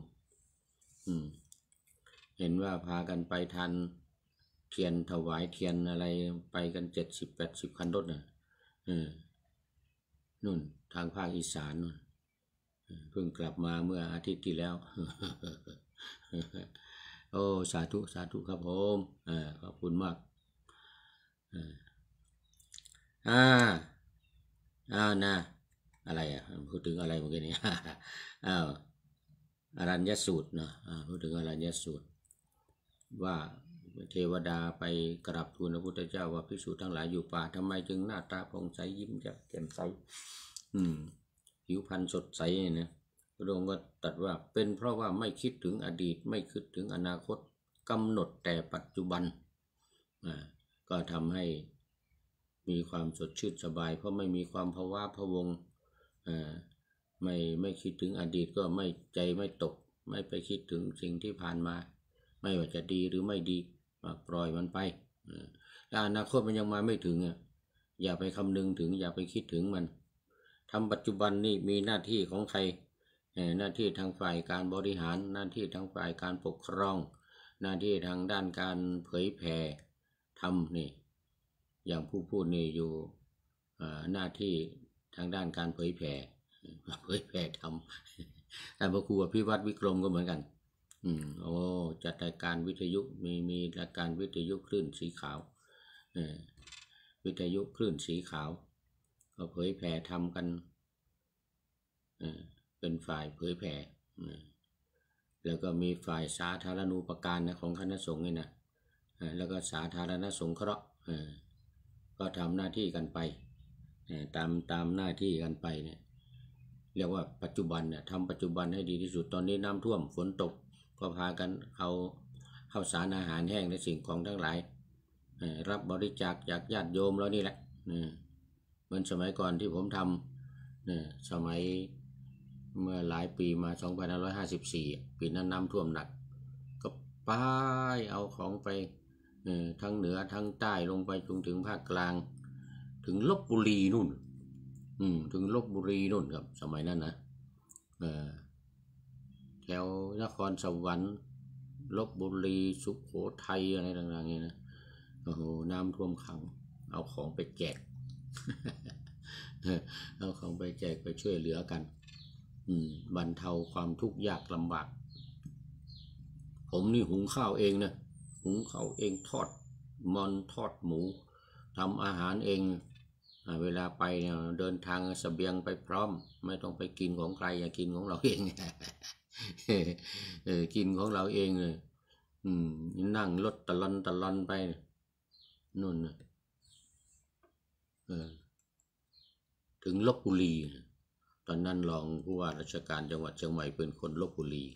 เห็นว่าพากันไปทันเทียนถวายเทียนอะไรไปกันเจ็ดสิบแปดสิบคันรถน่ะนู่นทางภาคอีสานนู่นเพิ่งกลับมาเมื่ออาทิตย์ที่แล้วโอ้สาธุสาธุครับผมขอบคุณมากอ่าอ้าวนะอะไรอ่ะพูดถึงอะไรเมื่อกี้นี้อ้าวอรัญญสูตรเนาะพูดถึงอรัญญสูตรว่าเทวดาไปกราบทูลพระพุทธเจ้าว่าภิกษุทั้งหลายอยู่ป่าทำไมจึงหน้าตาผ่องใสยิ้มแจ่มใสอืมผิวพรรณสดใสเนี่ยพระองค์ก็ตรัสว่าเป็นเพราะว่าไม่คิดถึงอดีตไม่คิดถึงอนาคตกำหนดแต่ปัจจุบันอ่าก็ทำให้มีความสดชื่นสบายเพราะไม่มีความภาวะพะวงอ่าไม่ไม่คิดถึงอดีตก็ไม่ใจไม่ตกไม่ไปคิดถึงสิ่งที่ผ่านมาไม่ว่าจะดีหรือไม่ดีปล่อยมันไปถ้าอนาคตมันยังมาไม่ถึงอ่ะอย่าไปคำนึงถึงอย่าไปคิดถึงมันทำปัจจุบันนี่มีหน้าที่ของใครหน้าที่ทางฝ่ายการบริหารหน้าที่ทางฝ่ายการปกครองหน้าที่ทางด้านการเผยแผ่ทำนี่อย่างผู้พูดนี่อยู่หน้าที่ทางด้านการเผยแผ่เผยแผ่ทำแต่พระครูอภิวัตรวิกรมก็เหมือนกันอืมโอ้จัดรายการวิทยุมีมีรายการวิทยุคลื่นสีขาวเออวิทยุคลื่นสีขาวก็เผยแผ่ทำกันเออเป็นฝ่ายเผยแผ่แล้วก็มีฝ่ายสาธารณูปการนะของคณะสงฆ์นี่นะแล้วก็สาธารณสงเคราะห์ก็ทำหน้าที่กันไปตามตามหน้าที่กันไปเนี่ยเรียกว่าปัจจุบันเนี่ยทำปัจจุบันให้ดีที่สุดตอนนี้น้ำท่วมฝนตกก็พากันเอาข้าวสารอาหารแห้งและสิ่งของทั้งหลายรับบริจาคจากญาติโยมแล้วนี่แหละเหมือนสมัยก่อนที่ผมทำสมัยเมื่อหลายปีมาสองพันห้าร้อยห้าสิบสี่ปีนั้นน้ำท่วมหนักก็ป้ายเอาของไปทั้งเหนือทั้งใต้ลงไปจนถึงภาคกลางถึงลพบุรีนู่นอืมถึงลพบุรีนู่นครับสมัยนั้นนะเออแถวนครสวรรค์ลพบุรีสุโขทัยอะไรต่างๆนี่นะโอ้โหน้ำท่วมขังเอาของไปแจก เอาของไปแจกไปช่วยเหลือกันอืมบรรเทาความทุกข์ยากลำบากผมนี่หุงข้าวเองนะหุงข้าวเองทอดมันทอดหมูทำอาหารเองเวลาไปเนี่ยเดินทางเสบียงไปพร้อมไม่ต้องไปกินของใครอย่ากินของเราเอง เออกินของเราเองเลยอืมนั่งรถตะลอนตะลอนไปนู่นเออถึงลพบุรีตอนนั้นรองผู้ว่าราชการจังหวัดเชียงใหม่เป็นคนลพบุรี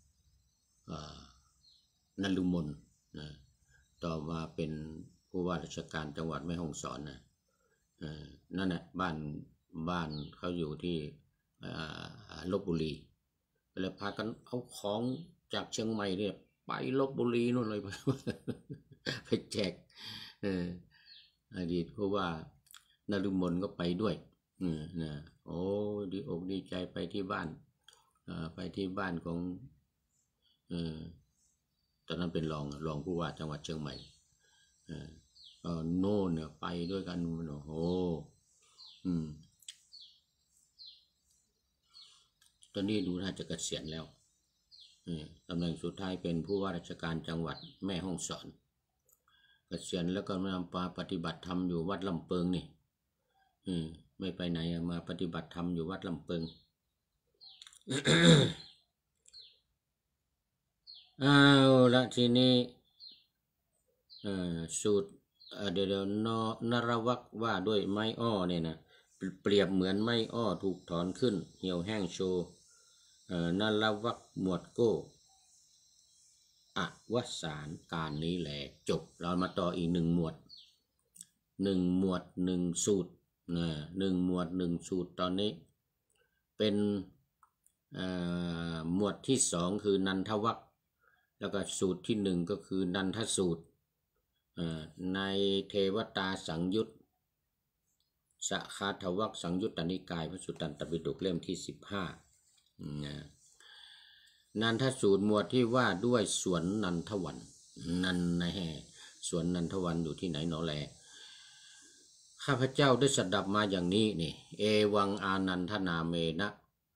นฤมลนะต่อมาเป็นผู้ว่าราชการจังหวัดแม่ฮ่องสอนนะนั่นแหละบ้านบ้านเขาอยู่ที่ลพบุรีเลยพากันเอาของจากเชียงใหม่เนี่ยไปลพบุรีนู่นเลย ไปแจกอดีตผู้ว่านฤมลก็ไปด้วยนะโอ้ดีอกดีใจไปที่บ้านไปที่บ้านของตอนนั้นเป็นรองรองผู้ว่าจังหวัดเชียงใหม่โน่นเนี่ยไปด้วยกันโอ้โหอืมตอนนี้ดูน่าจะเกษียณแล้วตำแหน่งสุดท้ายเป็นผู้ว่าราชการจังหวัดแม่ฮ่องสอนเกษียณแล้วก็มาปฏิบัติธรรมอยู่วัดลำเปิงนี่ไม่ไปไหนมาปฏิบัติธรรมอยู่วัดลำเปิง เอาละทีนี้สูตรเดี๋ยวนนรวักว่าด้วยไม้อ้อเนี่ยนะเปรียบเหมือนไม้อ้อถูกถอนขึ้นเหี่ยวแห้งโชว์นรวักหมวดโก้อวสานการนี้แหละจบเรามาต่ออีกหนึ่งหมวดหนึ่งหมวดหนึ่งสูตรนะหนึ่งหมวดหนึ่งสูตรตอนนี้เป็นหมวดที่สองคือนันทวรรคแล้วก็สูตรที่หนึ่งก็คือนันทสูตรในเทวตาสังยุตสคาทวรรคสังยุตตนิกายพระสุตตันตปิฎกเล่มที่สิบห้านันทสูตรหมวดที่ว่าด้วยสวนนันทวันนันนะฮะสวนนันทวันอยู่ที่ไหนหนอแลข้าพเจ้าได้สดับมาอย่างนี้นี่เอวังอานันทนาเมนะ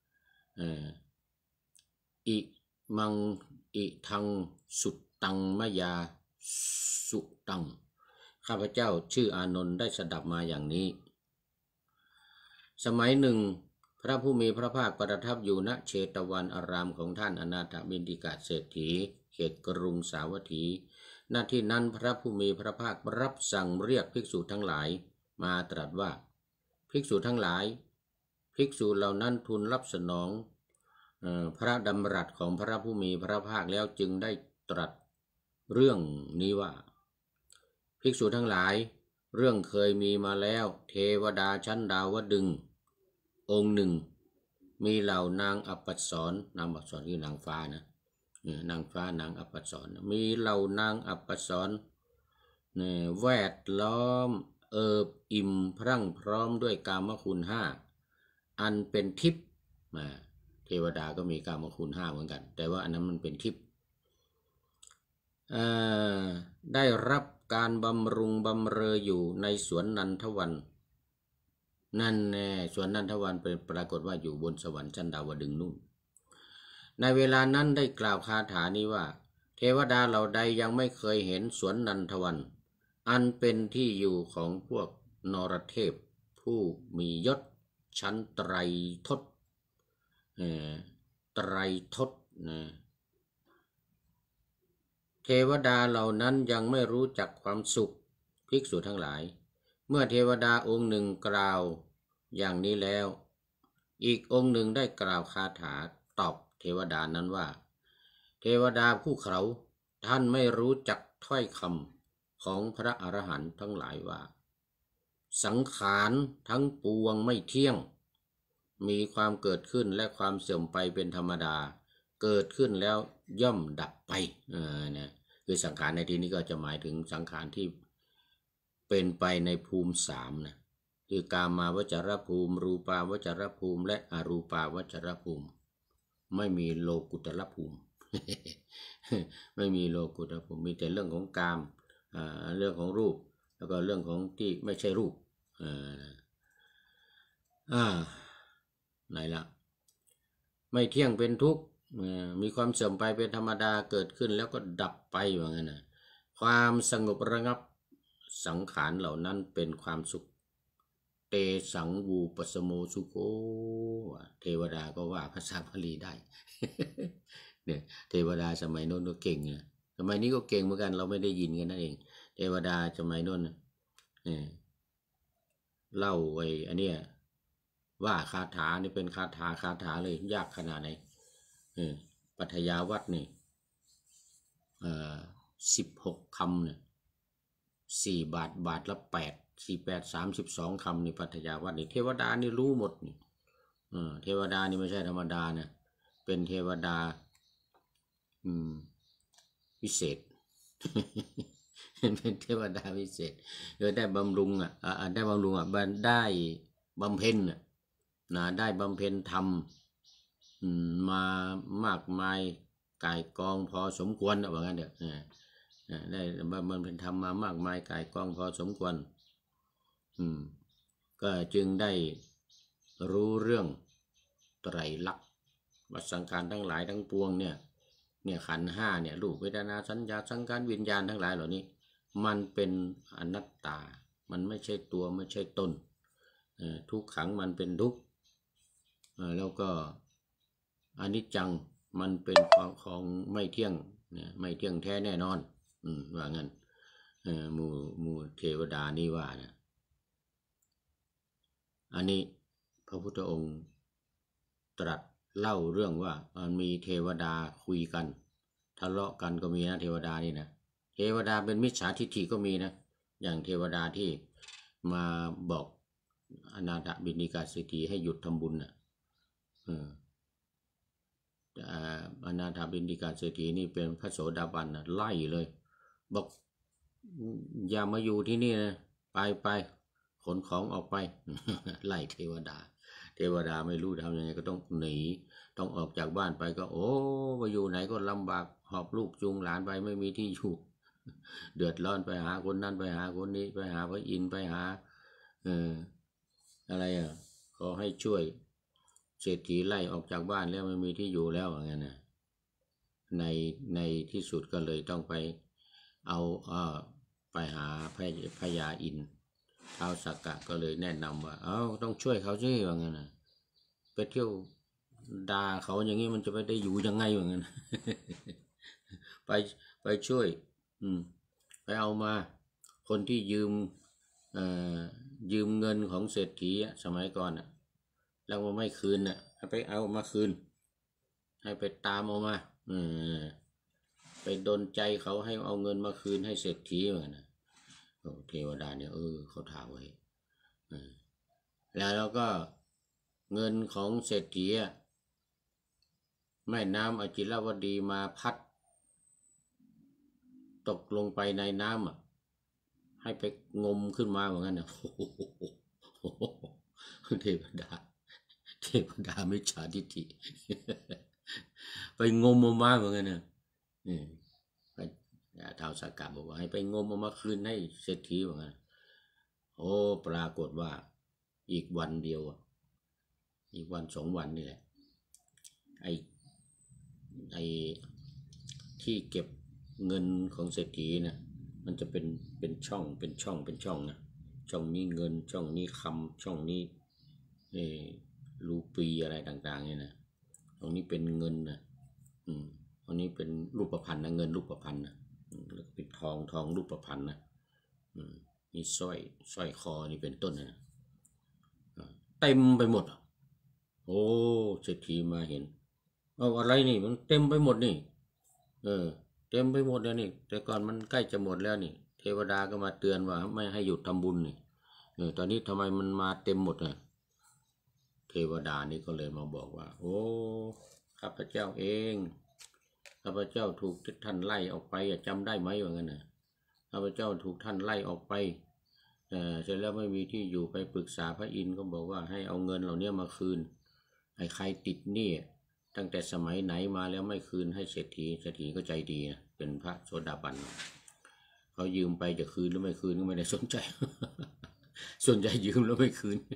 อิมังอิทังสุตตังมยาสุตังข้าพเจ้าชื่ออานนท์ได้สดับมาอย่างนี้สมัยหนึ่งพระผู้มีพระภาคประทับอยู่ณเชตวันอารามของท่านอนาถบิณฑิกะเศรษฐีเขตกรุงสาวัตถีณที่นั้นพระผู้มีพระภาครับสั่งเรียกภิกษุทั้งหลายมาตรัสว่าภิกษุทั้งหลายภิกษุเหล่านั้นทูลรับสนองพระดำรัสของพระผู้มีพระภาคแล้วจึงได้ตรัสเรื่องนี้ว่าภิกษุทั้งหลายเรื่องเคยมีมาแล้วเทวดาชั้นดาวดึงองค์หนึ่งมีเหล่านางอัปสรนางอัปสรคือนางฟ้านะนางฟ้านางอัปสรมีเหล่านางอัปสรแวดล้อมเอิบอิ่มพรั่งพร้อมด้วยกามคุณห้าอันเป็นทิพย์เทวดาก็มีกามคุณห้าเหมือนกันแต่ว่าอันนั้นมันเป็นทิพย์ได้รับการบำรุงบำเรออยู่ในสวนนันทวันนั่นแน่สวนนันทวันเป็นปรากฏว่าอยู่บนสวรรค์ชั้นดาวดึงส์นู่นในเวลานั้นได้กล่าวคาถานี้ว่าเทวดาเหล่าใดยังไม่เคยเห็นสวนนันทวันอันเป็นที่อยู่ของพวกนรเทพผู้มียศชั้นไตรทศไตรทศนะเทวดาเหล่านั้นยังไม่รู้จักความสุขภิกษุทั้งหลายเมื่อเทวดาองค์หนึ่งกล่าวอย่างนี้แล้วอีกองค์หนึ่งได้กล่าวคาถาตอบเทวดานั้นว่าเทวดาผู้เขาท่านไม่รู้จักถ้อยคำของพระอรหันต์ทั้งหลายว่าสังขารทั้งปวงไม่เที่ยงมีความเกิดขึ้นและความเสื่อมไปเป็นธรรมดาเกิดขึ้นแล้วย่อมดับไปเออเนี่ยคือสังขารในที่นี้ก็จะหมายถึงสังขารที่เป็นไปในภูมิสามนะคือกามาวจรภูมิรูปาวจรภูมิและอรูปาวจรภูมิไม่มีโลกุตรภูมิ ไม่มีโลกุตรภูมิมีแต่เรื่องของกามเรื่องของรูปแล้วก็เรื่องของที่ไม่ใช่รูปอ่าไหนล่ะไม่เที่ยงเป็นทุกข์มีความเสื่อมไปเป็นธรรมดาเกิดขึ้นแล้วก็ดับไปว่างั้นนะความสงบระงับสังขารเหล่านั้นเป็นความสุขเตสังวูปสโมสุโขเทวดาก็ว่าภาษาบาลีได้ เนี่ยเทวดาสมัยโน้นก็เก่งนะสมัยนี้ก็เก่งเหมือนกันเราไม่ได้ยินกันนั่นเองเทวดาสมัยโน้นเนี่ยเล่าไว้อันเนี้ยว่าคาถานี่เป็นคาถาคาถาเลยยากขนาดไหนปัทยาวัดนี่สิบหกคำเนี่ยสี่บาทบาทละแปดสี่แปดสามสิบสองคำนี่ปัทยาวัดนี่เทวดานี่รู้หมดนี่เทวดานี่ไม่ใช่ธรรมดานะเป็นเทวดาอืมวิเศษ เป็นเทวดาวิเศษโดยได้บำรุงอ่ะได้บำรุงอ่ะได้บำเพ็ญอ่ะนะได้บำเพ็ญธรรมมามากมายกายกองพอสมควรว่างั้นเถอะได้บำเพ็ญธรรมมามากมายกายกองพอสมควรอืมก็จึงได้รู้เรื่องไตรลักษณ์ว่าสังขารทั้งหลายทั้งปวงเนี่ยเนี่ยขันธ์ห้าเนี่ยรูปเวทนาสัญญาสังขารวิญญาณทั้งหลายเหล่านี้มันเป็นอนัตตามันไม่ใช่ตัวไม่ใช่ตนทุกขังมันเป็นทุกข์แล้วก็อนิจจังมันเป็นของของไม่เที่ยงเนี่ยไม่เที่ยงแท้แน่นอนอืมว่างั้นหมู่หมู่เทวดานี่ว่านะอันนี้พระพุทธองค์ตรัสเล่าเรื่องว่ามีเทวดาคุยกันทะเลาะกันก็มีนะเทวดานี่นะเทวดาเป็นมิจฉาทิฏฐิก็มีนะอย่างเทวดาที่มาบอกอนาถบิณฑิกาเศรษฐีให้หยุดทำบุญน่ะอนาถบิณฑิกาเศรษฐีนี่เป็นพระโสดาบันนะไล่เลยบอกอย่ามาอยู่ที่นี่นะไปไปขนของออกไป ไล่เทวดาเทวดาไม่รู้ทำยังไงก็ต้องหนีต้องออกจากบ้านไปก็โอ้ไปอยู่ไหนก็ลำบากหอบลูกจูงหลานไปไม่มีที่อยู่ เดือดร้อนไปหาคนนั้นไปหาคนนี้ไปหาพระอินทร์ไปหาเอออะไรอ่ะขอให้ช่วยเศรษฐีไล่ออกจากบ้านแล้วไม่มีที่อยู่แล้วอย่างนั้นนะในในที่สุดก็เลยต้องไปเอาเออไปหาพระพญาอินทร์ท้าวสักกะก็เลยแนะนำว่าเอาต้องช่วยเขาสิว่างั้นนะไปเที่ยวด่าเขาอย่างนี้มันจะไปได้อยู่ยังไงว่างั้น ไปไปช่วยอืมไปเอามาคนที่ยืมเอ่อยืมเงินของเศรษฐีสมัยก่อนอ่ะแล้วมันไม่คืนอ่ะให้ไปเอามาคืนให้ไปตามเอามาเออไปดลใจเขาให้เอาเงินมาคืนให้เศรษฐีเหมือนกันเทวดาเนี่ยเออเขาถามไว้แล้วเราก็เงินของเศรษฐีแม่น้ำอจิรวดีมาพัดตกลงไปในน้ำอ่ะให้ไปงมขึ้นมาเหมือนกันนะเทวดาเทวดามิจฉาทิฏฐิ ไปงมเอามาเหมือนกันนะนี่ท้าวสักกะบอกว่าให้ไปงมเอามาคืนให้เศรษฐีเหมือนกันโอ้ปรากฏว่าอีกวันเดียวอีกวันสองวันนี่แหละไอ้ไอ้ที่เก็บเงินของเศรษฐีนะมันจะเป็นเป็นช่องเป็นช่องเป็นช่องนะช่องนี้เงินช่องนี้คำช่องนี้เออรูปีอะไรต่างๆเนี่ยนะตรงนี้เป็นเงินนะอืมตรงนี้เป็นรูปพรรณนะเงินรูปพรรณนะแล้วก็เป็นทองทองรูปพรรณนะอืมนี่สร้อยสร้อยคอนี่เป็นต้นนะเต็มไปหมดโอ้เศรษฐีมาเห็นเอาอะไรนี่มันเต็มไปหมดนี่เออเต็มไปหมดแล้วนี่แต่ก่อนมันใกล้จะหมดแล้วนี่เทวดาก็มาเตือนว่าไม่ให้หยุดทำบุญนี่เออตอนนี้ทำไมมันมาเต็มหมดอ่ะเทวดานี่ก็เลยมาบอกว่าโอ้ข้าพเจ้าเองข้าพเจ้าถูกท่านไล่ออกไปจำได้ไหมว่างั้นนะข้าพเจ้าถูกท่านไล่ออกไปเออเสร็จแล้วไม่มีที่อยู่ไปปรึกษาพระอินทร์ก็บอกว่าให้เอาเงินเหล่านี้มาคืนไอ้ใครติดหนี้ตั้งแต่สมัยไหนมาแล้วไม่คืนให้เศรษฐีเศรษฐีก็ใจดีนะเป็นพระโสดาบันเขายืมไปจะคืนหรือไม่คืนก็ไม่ได้สนใจส่วนใหญ่ยืมแล้วไม่คืน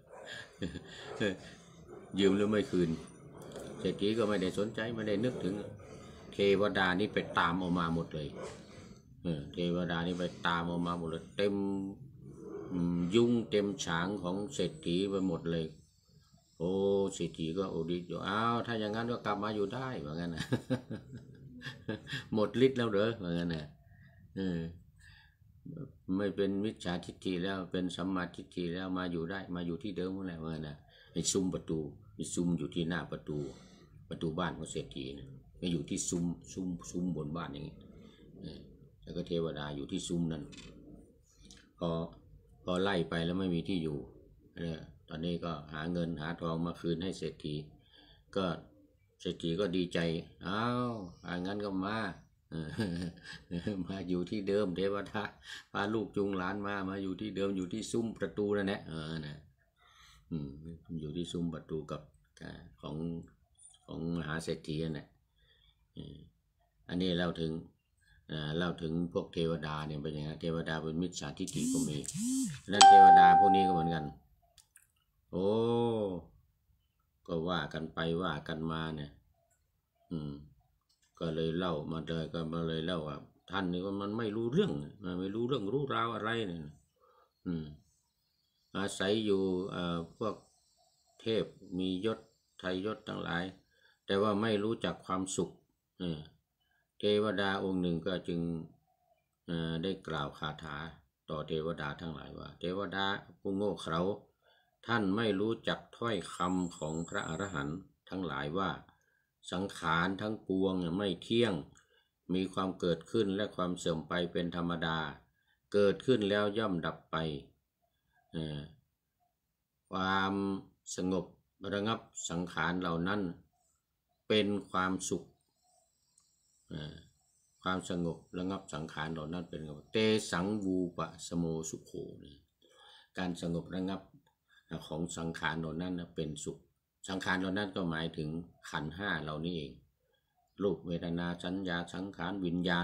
ยืมแล้วไม่คืนเศรษฐีก็ไม่ได้สนใจไม่ได้นึกถึงเทวดานี่ไปตามออกมาหมดเลยเทวดานี่ไปตามออกมาหมดเลยเต็มยุ่งเต็มฉางของเศรษฐีไปหมดเลยโอ้เศรษฐีก็โอดิอยู่อ้าวถ้าอย่างนั้นก็กลับมาอยู่ได้เหมือนกันนะหมดฤทธิ์แล้วเหรอเหมือนกันนะเออไม่เป็นมิจฉาทิฏฐิแล้วเป็นสัมมาทิฏฐิแล้วมาอยู่ได้มาอยู่ที่เดิมนั่นแหละเหมือนกันนะไอ้ซุ้มประตูไอ้ซุ้มอยู่ที่หน้าประตูประตูบ้านของเศรษฐีนะไม่อยู่ที่ซุ้มซุ้มซุ้มบนบ้านอย่างนี้แล้วก็เทวดาอยู่ที่ซุ้มนั้นพอพอไล่ไปแล้วไม่มีที่อยู่เนี่ยตอนนี้ก็หาเงินหาทองมาคืนให้เศรษฐีก็เศรษฐีก็ดีใจอ้าวอ่างั้นก็มามาอยู่ที่เดิมเทวดาพาลูกจุงหลานมามาอยู่ที่เดิมอยู่ที่ซุ้มประตูนั่นแหละเออนะอืมอยู่ที่ซุ้มประตูกับของของมหาเศรษฐีนั่นแหละอันนี้เล่าถึงเล่าถึงพวกเทวดาเนี่ยเป็นยังไงเทวดาเป็นมิจฉาทิฏฐิก็มีแล้วเทวดาพวกนี้ก็เหมือนกันโอ้ก็ว่ากันไปว่ากันมาเนี่ยอืมก็เลยเล่ามาเลยก็มาเลยเล่าว่าท่านนี่ก็มันไม่รู้เรื่องมันไม่รู้เรื่องรู้ราวอะไรเนี่ยอืมอาศัยอยู่เอ่อพวกเทพมียศไทยยศทั้งหลายแต่ว่าไม่รู้จักความสุขเออเทวดาองค์หนึ่งก็จึงเอ่อได้กล่าวคาถาต่อเทวดาทั้งหลายว่าเทวดาผู้โง่เขลาท่านไม่รู้จักถ้อยคำของพระอรหันต์ทั้งหลายว่าสังขารทั้งปวงไม่เที่ยงมีความเกิดขึ้นและความเสื่อมไปเป็นธรรมดาเกิดขึ้นแล้วย่อมดับไปความสงบระงับสังขารเหล่านั้นเป็นความสุขความสงบระงับสังขารเหล่านั้นเป็นเตสังวูปะสโมสุโขการสงบระงับของสังขารเหล่านั้นเป็นสุขสังขารเหล่านั้นก็หมายถึงขันธ์ห้าเหล่านี้เองรูปเวทนาสัญญาสังขารวิญญาณ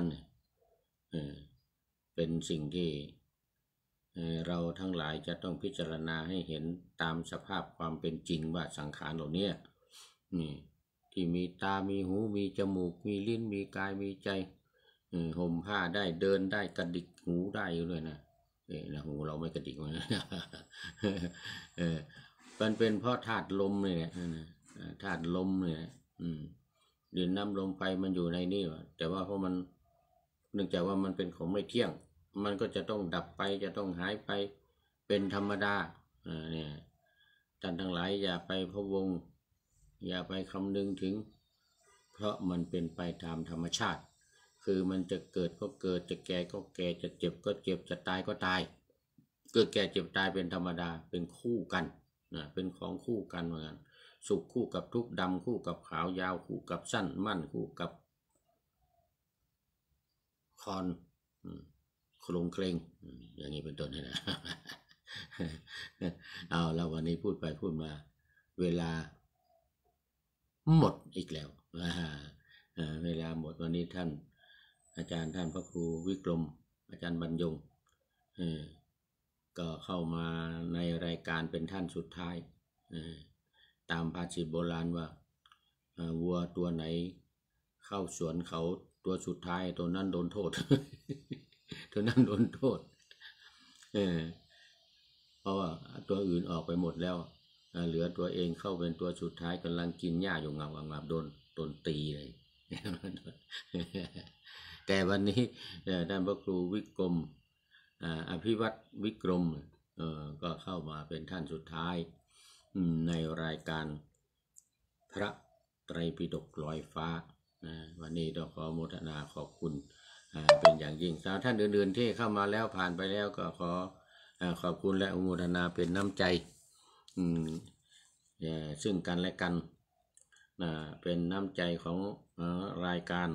เป็นสิ่งที่เราทั้งหลายจะต้องพิจารณาให้เห็นตามสภาพความเป็นจริงว่าสังขารเหล่านี้นี่ที่มีตามีหูมีจมูกมีลิ้นมีกายมีใจห่มผ้าได้เดินได้กระดิกหูได้อยู่เลยนะเออนะหูเราไม่กระดิกนะเออมันเป็นเพราะธาตุลมเลยนะธาตุลมเลยนะอืมดินน้ำลมไฟมันอยู่ในนี่แต่ว่าเพราะมันเนื่องจากว่ามันเป็นของไม่เที่ยงมันก็จะต้องดับไปจะต้องหายไปเป็นธรรมดาอ่าเนี่ยท่านทั้งหลายอย่าไปพะวงอย่าไปคำนึงถึงเพราะมันเป็นไปตามธรรมชาติคือมันจะเกิดก็เกิดจะแก่ก็แก่จะเจ็บก็เจ็บจะตายก็ตายเกิดแก่เจ็บตายเป็นธรรมดาเป็นคู่กันนะเป็นของคู่กันเหมือนกันสุขคู่กับทุกข์ดำคู่กับขาวยาวคู่กับสั้นมั่นคู่กับคอนโครงเคร่งอย่างนี้เป็นต้นนะเอาแล้ววันนี้พูดไปพูดมาเวลาหมดอีกแล้วเวลาหมดวันนี้ท่านอาจารย์ท่านพระครูวิกรมอาจารย์บรรยงก็เข้ามาในรายการเป็นท่านสุดท้ายตามภาษิตโบราณว่าวัวตัวไหนเข้าสวนเขาตัวสุดท้ายตัวนั้นโดนโทษ ตัวนั้นโดนโทษเออเพราะว่าตัวอื่นออกไปหมดแล้วเหลือตัวเองเข้าเป็นตัวสุดท้ายกำลังกินหญ้าอยู่งับงับโดนโดนตีเลยแต่วันนี้ท่านพระครูวิกรมอภิวัตรวิกรมก็เข้ามาเป็นท่านสุดท้ายในรายการพระไตรปิฎกลอยฟ้าวันนี้ต้องขอโมทนาขอบคุณเป็นอย่างยิ่งสำหรับท่านอื่นๆที่เข้ามาแล้วผ่านไปแล้วก็ขอขอบคุณและอนุโมทนาเป็นน้ำใจซึ่งกันและกันเป็นน้ำใจของรายการ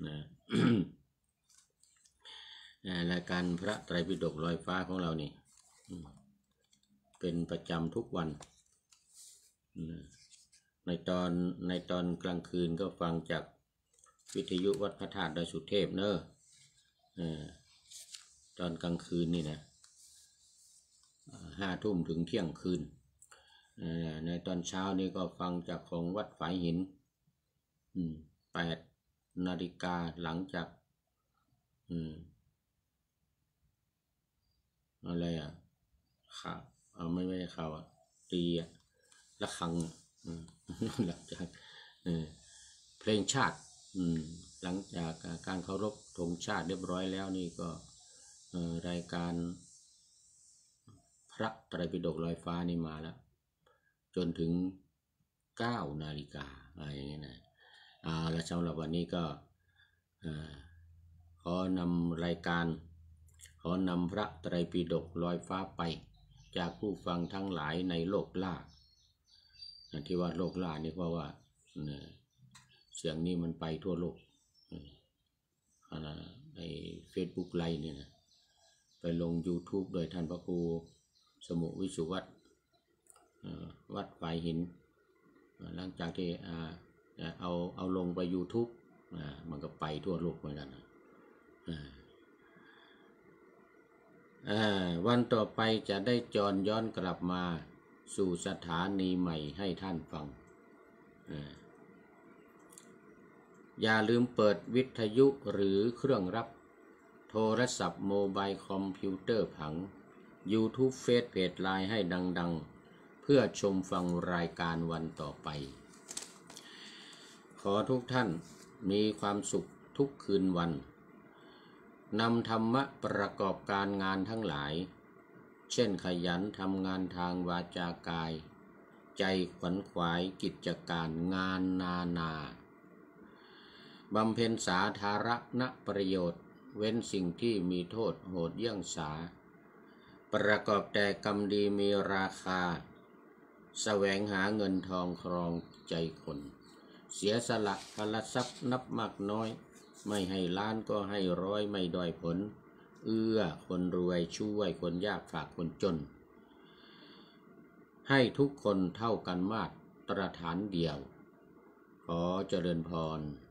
รายการพระไตรปิฎกลอยฟ้าของเรานี่เป็นประจำทุกวันในตอนในตอนกลางคืนก็ฟังจากวิทยุวัดพระธาตุดอยสุเทพเนอะตอนกลางคืนนี่นะห้าทุ่มถึงเที่ยงคืนในตอนเช้านี่ก็ฟังจากของวัดฝายหินแปดนาฬิกาหลังจากอะไรอ่ะข่าวเอาไม่ไม่ข่าวอ่ะตีอ่ะระฆังหลังจากเพลงชาติหลังจากการเคารพธงชาติเรียบร้อยแล้วนี่ก็รายการพระไตรปิฎกลอยฟ้านี่มาแล้วจนถึงเก้านาฬิกาอะไรอย่างเงี้ยนะอ่าและสำหรับวันนี้ก็ขอนำรายการขอนำพระไตรปิฎกลอยฟ้าไปจากผู้ฟังทั้งหลายในโลกล่าที่ว่าโลกล่านี่เพราะว่าเสียงนี้มันไปทั่วโลกใน Facebook ไลฟ์นี่นะไปลง YouTube โดยท่านพระครูสมุวิสุวัตรวัดฝายหินหลังจากที่เอาเอาลงไป YouTube มันก็ไปทั่วโลกเหมือนกันวันต่อไปจะได้จรย้อนกลับมาสู่สถานีใหม่ให้ท่านฟังอย่าลืมเปิดวิทยุหรือเครื่องรับโทรศัพท์โมบายคอมพิวเตอร์ผัง YouTube เฟซเพจไลน์ให้ดังๆเพื่อชมฟังรายการวันต่อไปขอทุกท่านมีความสุขทุกคืนวันนำธรรมะประกอบการงานทั้งหลายเช่นขยันทำงานทางวาจากายใจขวนขวายกิจการงานนานาบำเพ็ญสาธารณประโยชน์เว้นสิ่งที่มีโทษโหดเยี่ยงสาประกอบแต่กรรมดีมีราคาแสวงหาเงินทองครองใจคนเสียสละพลทรัพย์นับมากน้อยไม่ให้ล้านก็ให้ร้อยไม่ด้อยผลเอื้อคนรวยช่วยคนยากฝากคนจนให้ทุกคนเท่ากันมาตรฐานเดียวขอเจริญพร